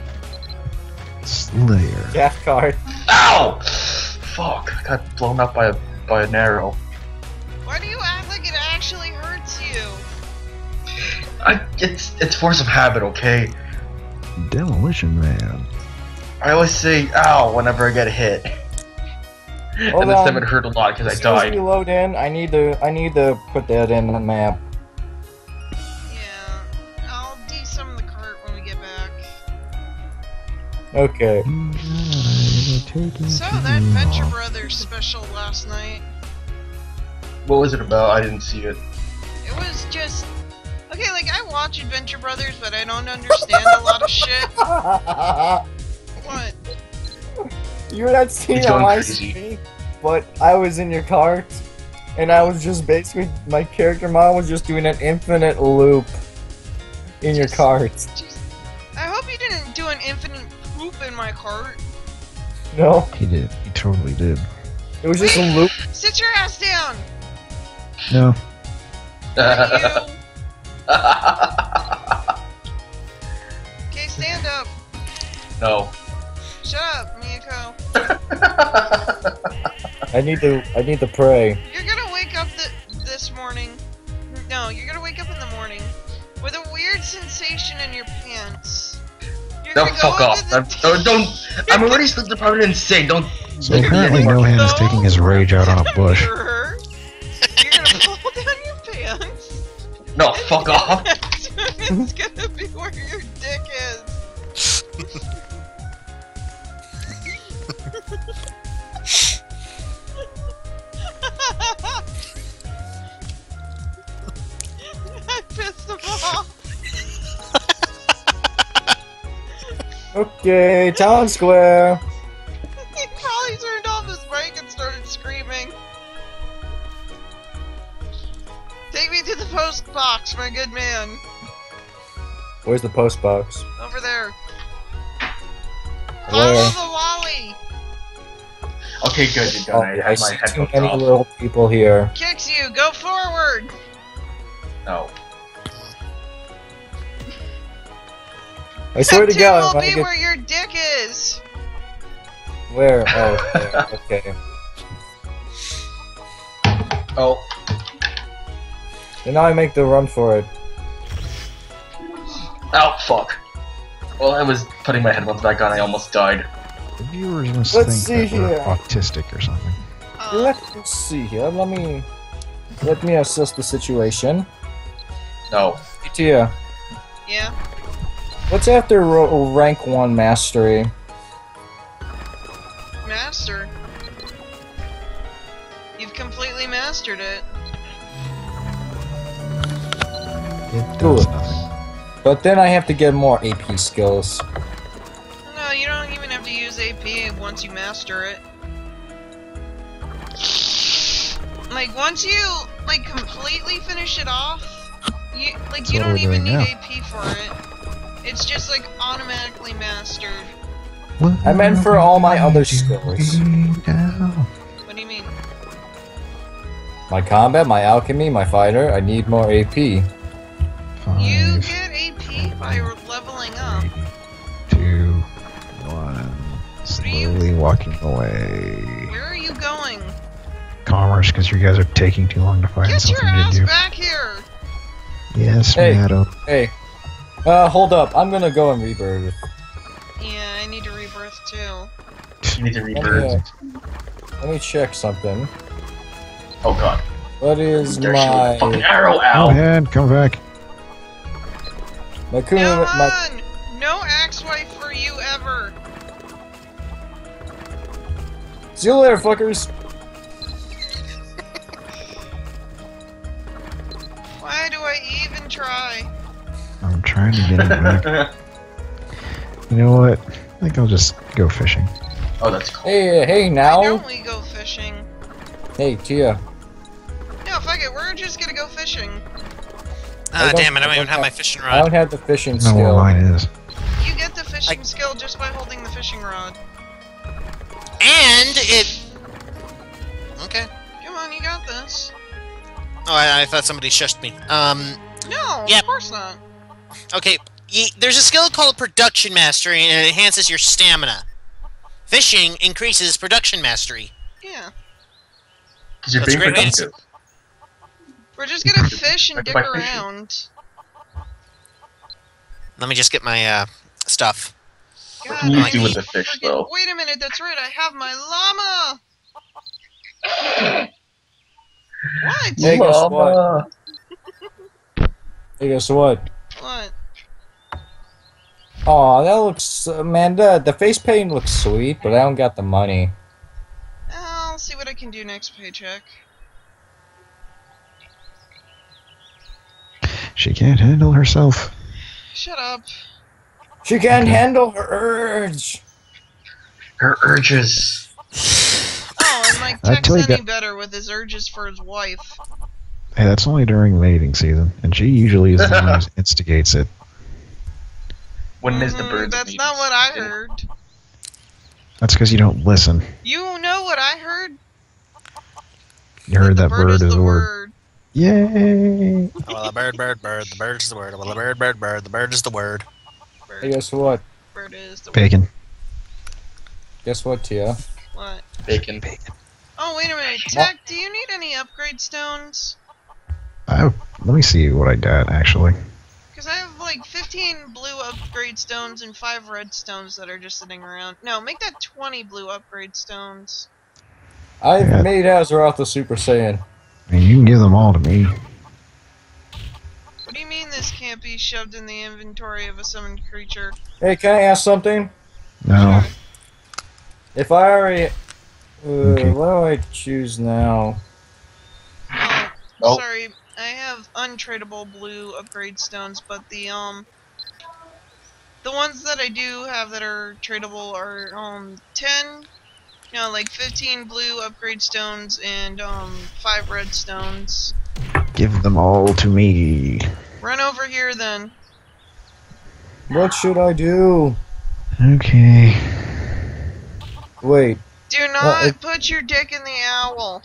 Slayer. Death card. Ow! Fuck! I got blown up by a by an arrow. Why do you act like it actually hurts you? I it's it's force of habit, okay? Demolition Man. I always say ow whenever I get hit. Hold and this on. time it hurt a lot because I As soon as we died. load in, I need to. I need to put that in the map. Yeah, I'll desum the cart when we get back. Okay. So, that Venture Brothers special last night, What was it about? I didn't see it. it was just... Okay, like, I watch Adventure Brothers, but I don't understand a lot of shit. What? You're not seeing It's on going my crazy. screen, but I was in your cart, and I was just basically my character model was just doing an infinite loop in your cart. Jeez. I hope you didn't do an infinite poop in my cart. No, He did. He totally did. it was just a loop. Sit your ass down! No. Thank you! Okay, stand up. No. Shut up, Miyako. I need to. I need to pray. You're gonna wake up th this morning. No, you're gonna wake up in the morning with a weird sensation in your pants. You're No, gonna fuck go off. into I'm, the don't, don't. I'm already sleep deprived and insane. Don't. So apparently Nohan is taking his rage out on a bush. You're gonna fall down No, fuck off. It's gonna be where your dick is. I pissed him off. Okay, town square. He probably turned off his mic and started screaming. Take me to the post box, my good man. Where's the post box? Over there. Where? Follow the Wally. Okay, good, you're Oh, done. I I had my see too headphones many off. little people here. Kicks you. Go forward. No. I swear to Two God, will if I be get... where your dick is. Where? Oh, there. Okay. Oh. And now I make the run for it. Oh, fuck. Well, I was putting my headphones back on, I almost died. The viewers must Let's think see that we're here. autistic or something. Uh, Let me see here. Let me let me assess the situation. No. Tia, yeah. what's after ro- rank one mastery? Master. You've completely mastered it. It does Cool. nothing. But then I have to get more A P skills. No, you don't even have to use A P once you master it. Like, once you, like, completely finish it off, you, like, That's you what don't we're even doing need now. A P for it. It's just, like, automatically mastered. I meant for all my other skills. Now. What do you mean? My combat, my alchemy, my fighter, I need more A P. You Five, get A P by leveling up. three, two, one. Slowly walking away. Where are you going? Commerce, because you guys are taking too long to find Get your something ass to do. back here! Yes, Hey. madam. Hey. Uh, hold up. I'm gonna go and rebirth. Yeah, I need to rebirth too. You need to Let me, rebirth. uh, let me check something. Oh god. What is They're shooting a fucking my... arrow Go out! ahead, come back. My No, Kuma... My, on! No axe wife for you ever! see you later, fuckers! Why do I even try? I'm trying to get him back. You know what? I think I'll just go fishing. Oh, that's cool. Hey, hey, Why now! don't we go fishing? Hey, Tia. No, fuck it, we're just gonna go fishing. Ah, don't- damn it! I don't I even don't have my have- fishing I don't rod. have the fishing I don't know skill. what mine is. You get the fishing skill just by holding the fishing rod. And it. Okay. Come on, you got this. Oh, I, I thought somebody shushed me. Um. No, Yep. of course not. Okay. Ye, there's a skill called Production Mastery, and it enhances your stamina. Fishing increases Production Mastery. Yeah. Because you're That's being a great way to- productive. We're just gonna fish and Like dick by fishing. around. Let me just get my uh stuff. God, can you I do with need the fish, friggin- though? Wait a minute, that's right, I have my llama! What? Hey, guess what? Llama. Hey, guess what? What? Aw, that looks... Uh, man, the, the face paint looks sweet, but I don't got the money. I'll see what I can do next paycheck. She can't handle herself. Shut up. She can't handle her urge! Her urges. Oh, and like I Tech's tell you any that- better with his urges for his wife. Hey, that's only during mating season, and she usually is the one who instigates it. When is the Mhm, birds? That's meeting not what I season? heard. That's because you don't listen. You know what I heard? You heard the that bird, is the the word. word. Yay! Oh, well, a bird, bird, bird. The bird is the word. Well, a bird, bird, bird. The bird is the word. Hey, Bird, guess what? bird is the word. Bacon. Guess what, Tia? What? Bacon. Oh, wait a minute. Tech, do you need any upgrade stones? I, let me see what I got, actually. Because I have like fifteen blue upgrade stones and five red stones that are just sitting around. No, make that twenty blue upgrade stones. I've Yeah. made Azeroth the Super Saiyan. I mean, you can give them all to me. this can't be shoved in the inventory of a summoned creature. Hey, can I ask something? No. Sure. If I already... Uh, Okay. What do I choose now? Oh, Oh. sorry. I have untradeable blue upgrade stones, but the, um... the ones that I do have that are tradable are, um, ten... No, like fifteen blue upgrade stones and, um, five red stones. Give them all to me. Run over here, then. What should I do? Okay. Wait. Do not it- put your dick in the owl.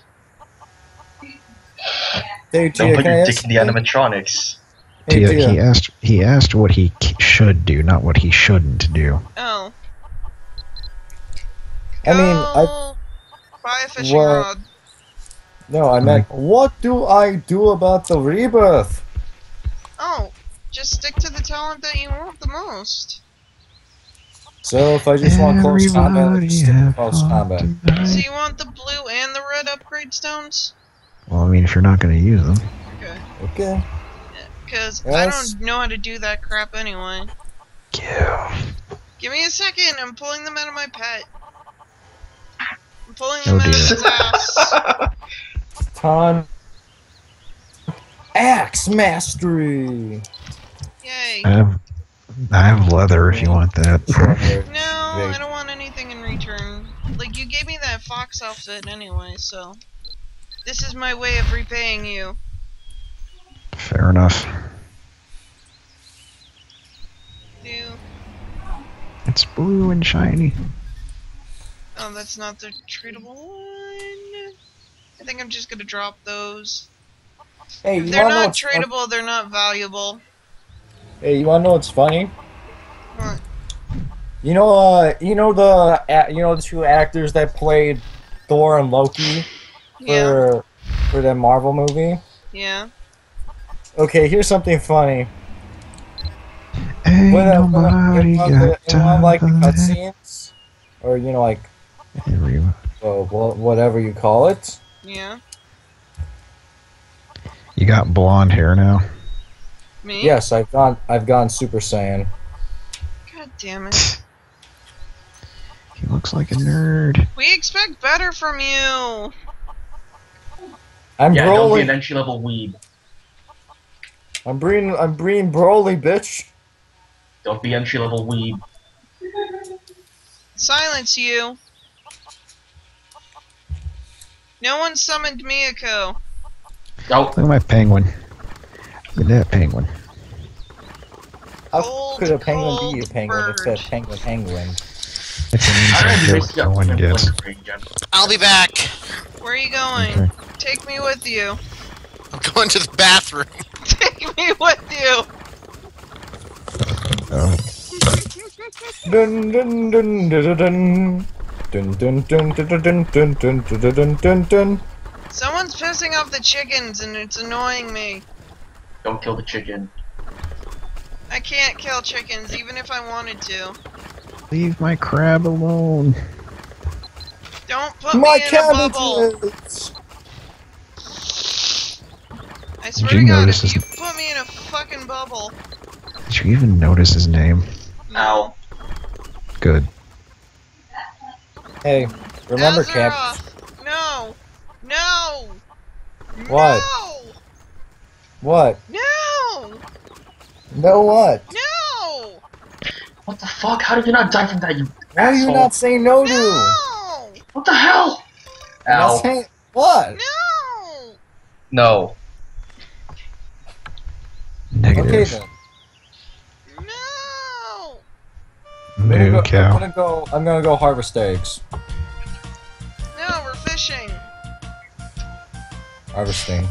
Hey, Don't Tia, put can I your ask dick in the something? animatronics. Hey, Tia, Tia. he asked. He asked what he k- should do, not what he shouldn't do. Oh. I mean, I... Go buy a fishing What? rod. No, I meant, what do I do about the rebirth? Oh, just stick to the talent that you want the most. So if I just want close combat, I Everybody just stick to have close fun combat. tonight. So you want the blue and the red upgrade stones? Well, I mean, if you're not going to use them, Okay. Okay. Because Yes. I don't know how to do that crap anyway. yeah. Give me a second, I'm pulling them out of my pet. I'm pulling Oh, them out of dear. its ass. Ton. Axe mastery. Yay. I have. I have leather if you want that. No, I don't want anything in return. Like, you gave me that fox outfit anyway, so... This is my way of repaying you. Fair enough. Do... It's blue and shiny. Oh, that's not the treatable one. I think I'm just gonna drop those. Hey, If you they're wanna know not what's fun- tradable, they're not valuable. Hey, you wanna know what's funny? What? You know, uh, you know the, a- you know the two actors that played Thor and Loki Yeah, for for the Marvel movie. yeah. Okay, here's something funny. Ain't When, uh, when, uh, nobody in one, got of the, in one time of, like the for that. cutscenes, or you know, like Every- uh, wha- whatever you call it. Yeah. You got blonde hair now. Me? Yes, I've gone, I've gone Super Saiyan. God damn it. He looks like a nerd. We expect better from you. I'm Yeah, don't be Broly. an entry level weeb. I'm breeding, I'm breeding Broly, bitch. Don't be entry level weeb. Silence you. No one summoned Miyako. Oh, Look at my penguin. Look at that penguin. How Cold, could a penguin be a cold penguin? It bird. said penguin, penguin. It's an I don't inside know joke no one gets. I'll be back. Where are you going? Okay. Take me with you. I'm going to the bathroom. Take me with you. Oh, Dun dun dun dun dun dun dun dun dun dun dun dun dun dun dun dun. Someone's pissing off the chickens and it's annoying me. Don't kill the chicken. I can't kill chickens even if I wanted to. leave my crab alone. Don't put My me in a bubble. cabbages! I swear Did to you God, notice if his- you put me in a fucking bubble. Did you even notice his name? Ow. Good. Hey, remember Cap? Azeroth! No! No! What? No! What? No! No what? No! What the fuck? How did you not die from that, you Why are you asshole? not saying no to? No! What the hell? I'm not Ow. saying what? No! No. Negative. Okay then. No! I'm gonna, Moo go, I'm cow. gonna go. I'm gonna go harvest eggs. No, we're fishing. Harvesting.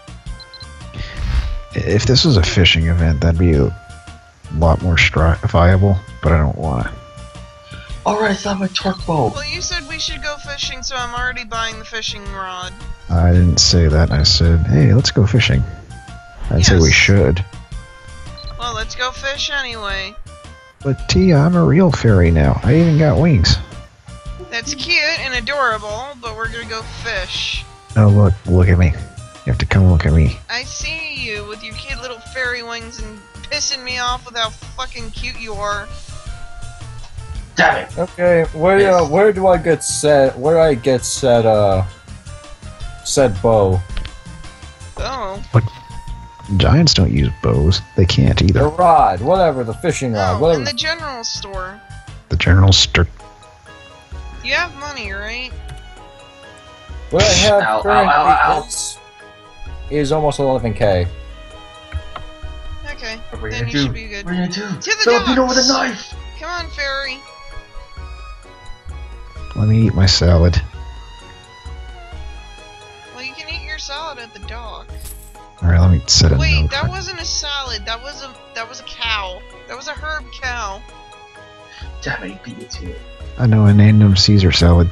If this was a fishing event, that'd be a lot more stri- viable, but I don't want it. Alright, it's not my torque bow. Well, you said we should go fishing, so I'm already buying the fishing rod. I didn't say that. I said, hey, let's go fishing. I'd say we Yes. should. Well, let's go fish anyway. But Tia, I'm a real fairy now. I even got wings. That's cute and adorable, but we're gonna go fish. Oh, look, look at me. You have to come look at me. I see you with your cute little fairy wings and pissing me off with how fucking cute you are. Damn it! Okay, where uh, Yes. where do I get set? Where do I get set? Uh, set bow. Oh. Giants don't use bows. They can't The either. rod, whatever, the fishing rod, Oh, whatever. in the general store. The general strict. You have money, right? What I have Ow, ow, currently ow, ow. is is almost eleven k. Okay. What are you Then gonna you do? should be good. What are you gonna do? To the Filipino with a docks! knife! Come on, fairy. Let me eat my salad. Well, you can eat your salad at the dock. Alright, let me set a Wait, note. that wasn't a salad. That was a that was a cow. That was a herb cow. Damn it, he beat it to you. I know, I named him Caesar salad.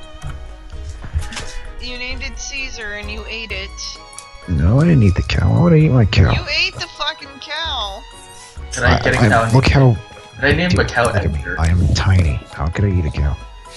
You named it Caesar and you ate it. No, I didn't eat the cow. Why would I eat my cow? You ate the fucking cow. Did I get a I- cow? look how. Did I name Dude, a cow look at me. Edgar? I am tiny. How could I eat a cow?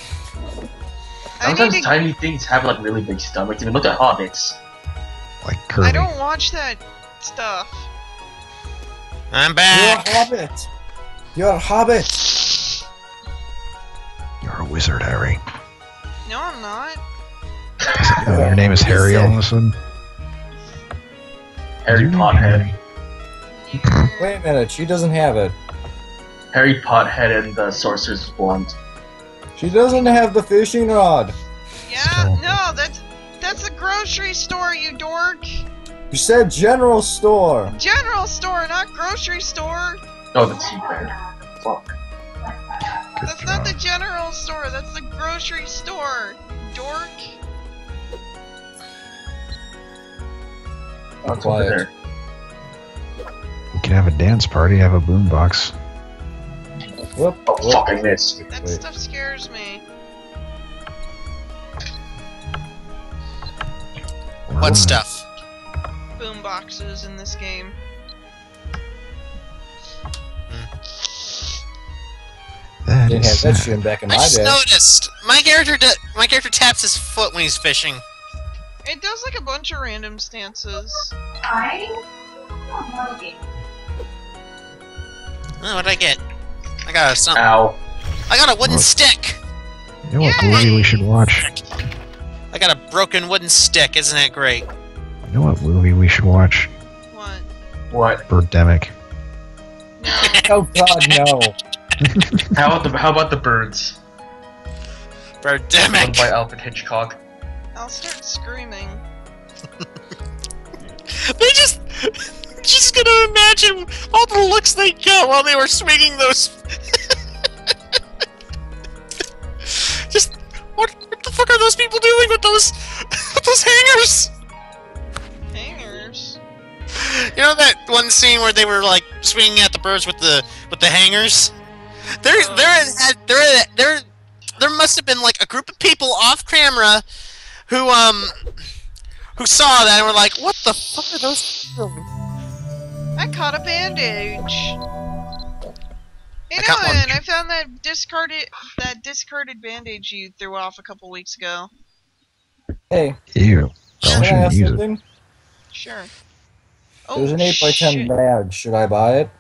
I Sometimes need to. tiny things have like really big stomachs. I mean, look at hobbits. Like Kirby. I don't watch that stuff. I'm You're a back. hobbit. You're a hobbit. You're a wizard, Harry. No, I'm not. Oh, your name is Harry all of a sudden? Harry Your name Pothead. You're- Wait a minute, she doesn't have it. Harry Pothead and the Sorcerer's Wand. She doesn't have the fishing rod. Yeah, Still. no, that's that's a grocery store, you dork. You said general store. General store, not grocery store. Oh, the Seabird. Fuck. Good That's not job. the general store. That's the grocery store, dork. That's Quiet. over there. We can have a dance party, have a boombox. Whoop. Oh, whoop. fuck, I missed. That Wait. stuff scares me. Where What am I? stuff? Boom boxes in this game. That Didn't is have that sad. shit back in I my just day. noticed my character. Do, my character taps his foot when he's fishing. It does like a bunch of random stances. I Oh, what did I get? I got a something. Ow. I got a wooden What? stick. You know what Yay! movie we should watch? I got a broken wooden stick. Isn't that great? You know what movie we should watch? What? What? Birdemic. No. Oh god, no. How about the How about the birds? One Birdemic. by Alfred Hitchcock. I'll start screaming. They just. Just gonna imagine all the looks they got while they were swinging those. Just what? What the fuck are those people doing with those? With those hangers? Hangers. You know that one scene where they were like swinging at the birds with the with the hangers? There, there had there, there, there must have been like a group of people off camera who um who saw that and were like, "What the fuck are those people doing?" I caught a bandage. Hey, I caught one. Nolan, I found that discarded that discarded bandage you threw off a couple weeks ago. Hey, Ew. can Probably I ask shouldn't use it. something? Sure. There's Oh, an eight by ten shit. badge. Should I buy it?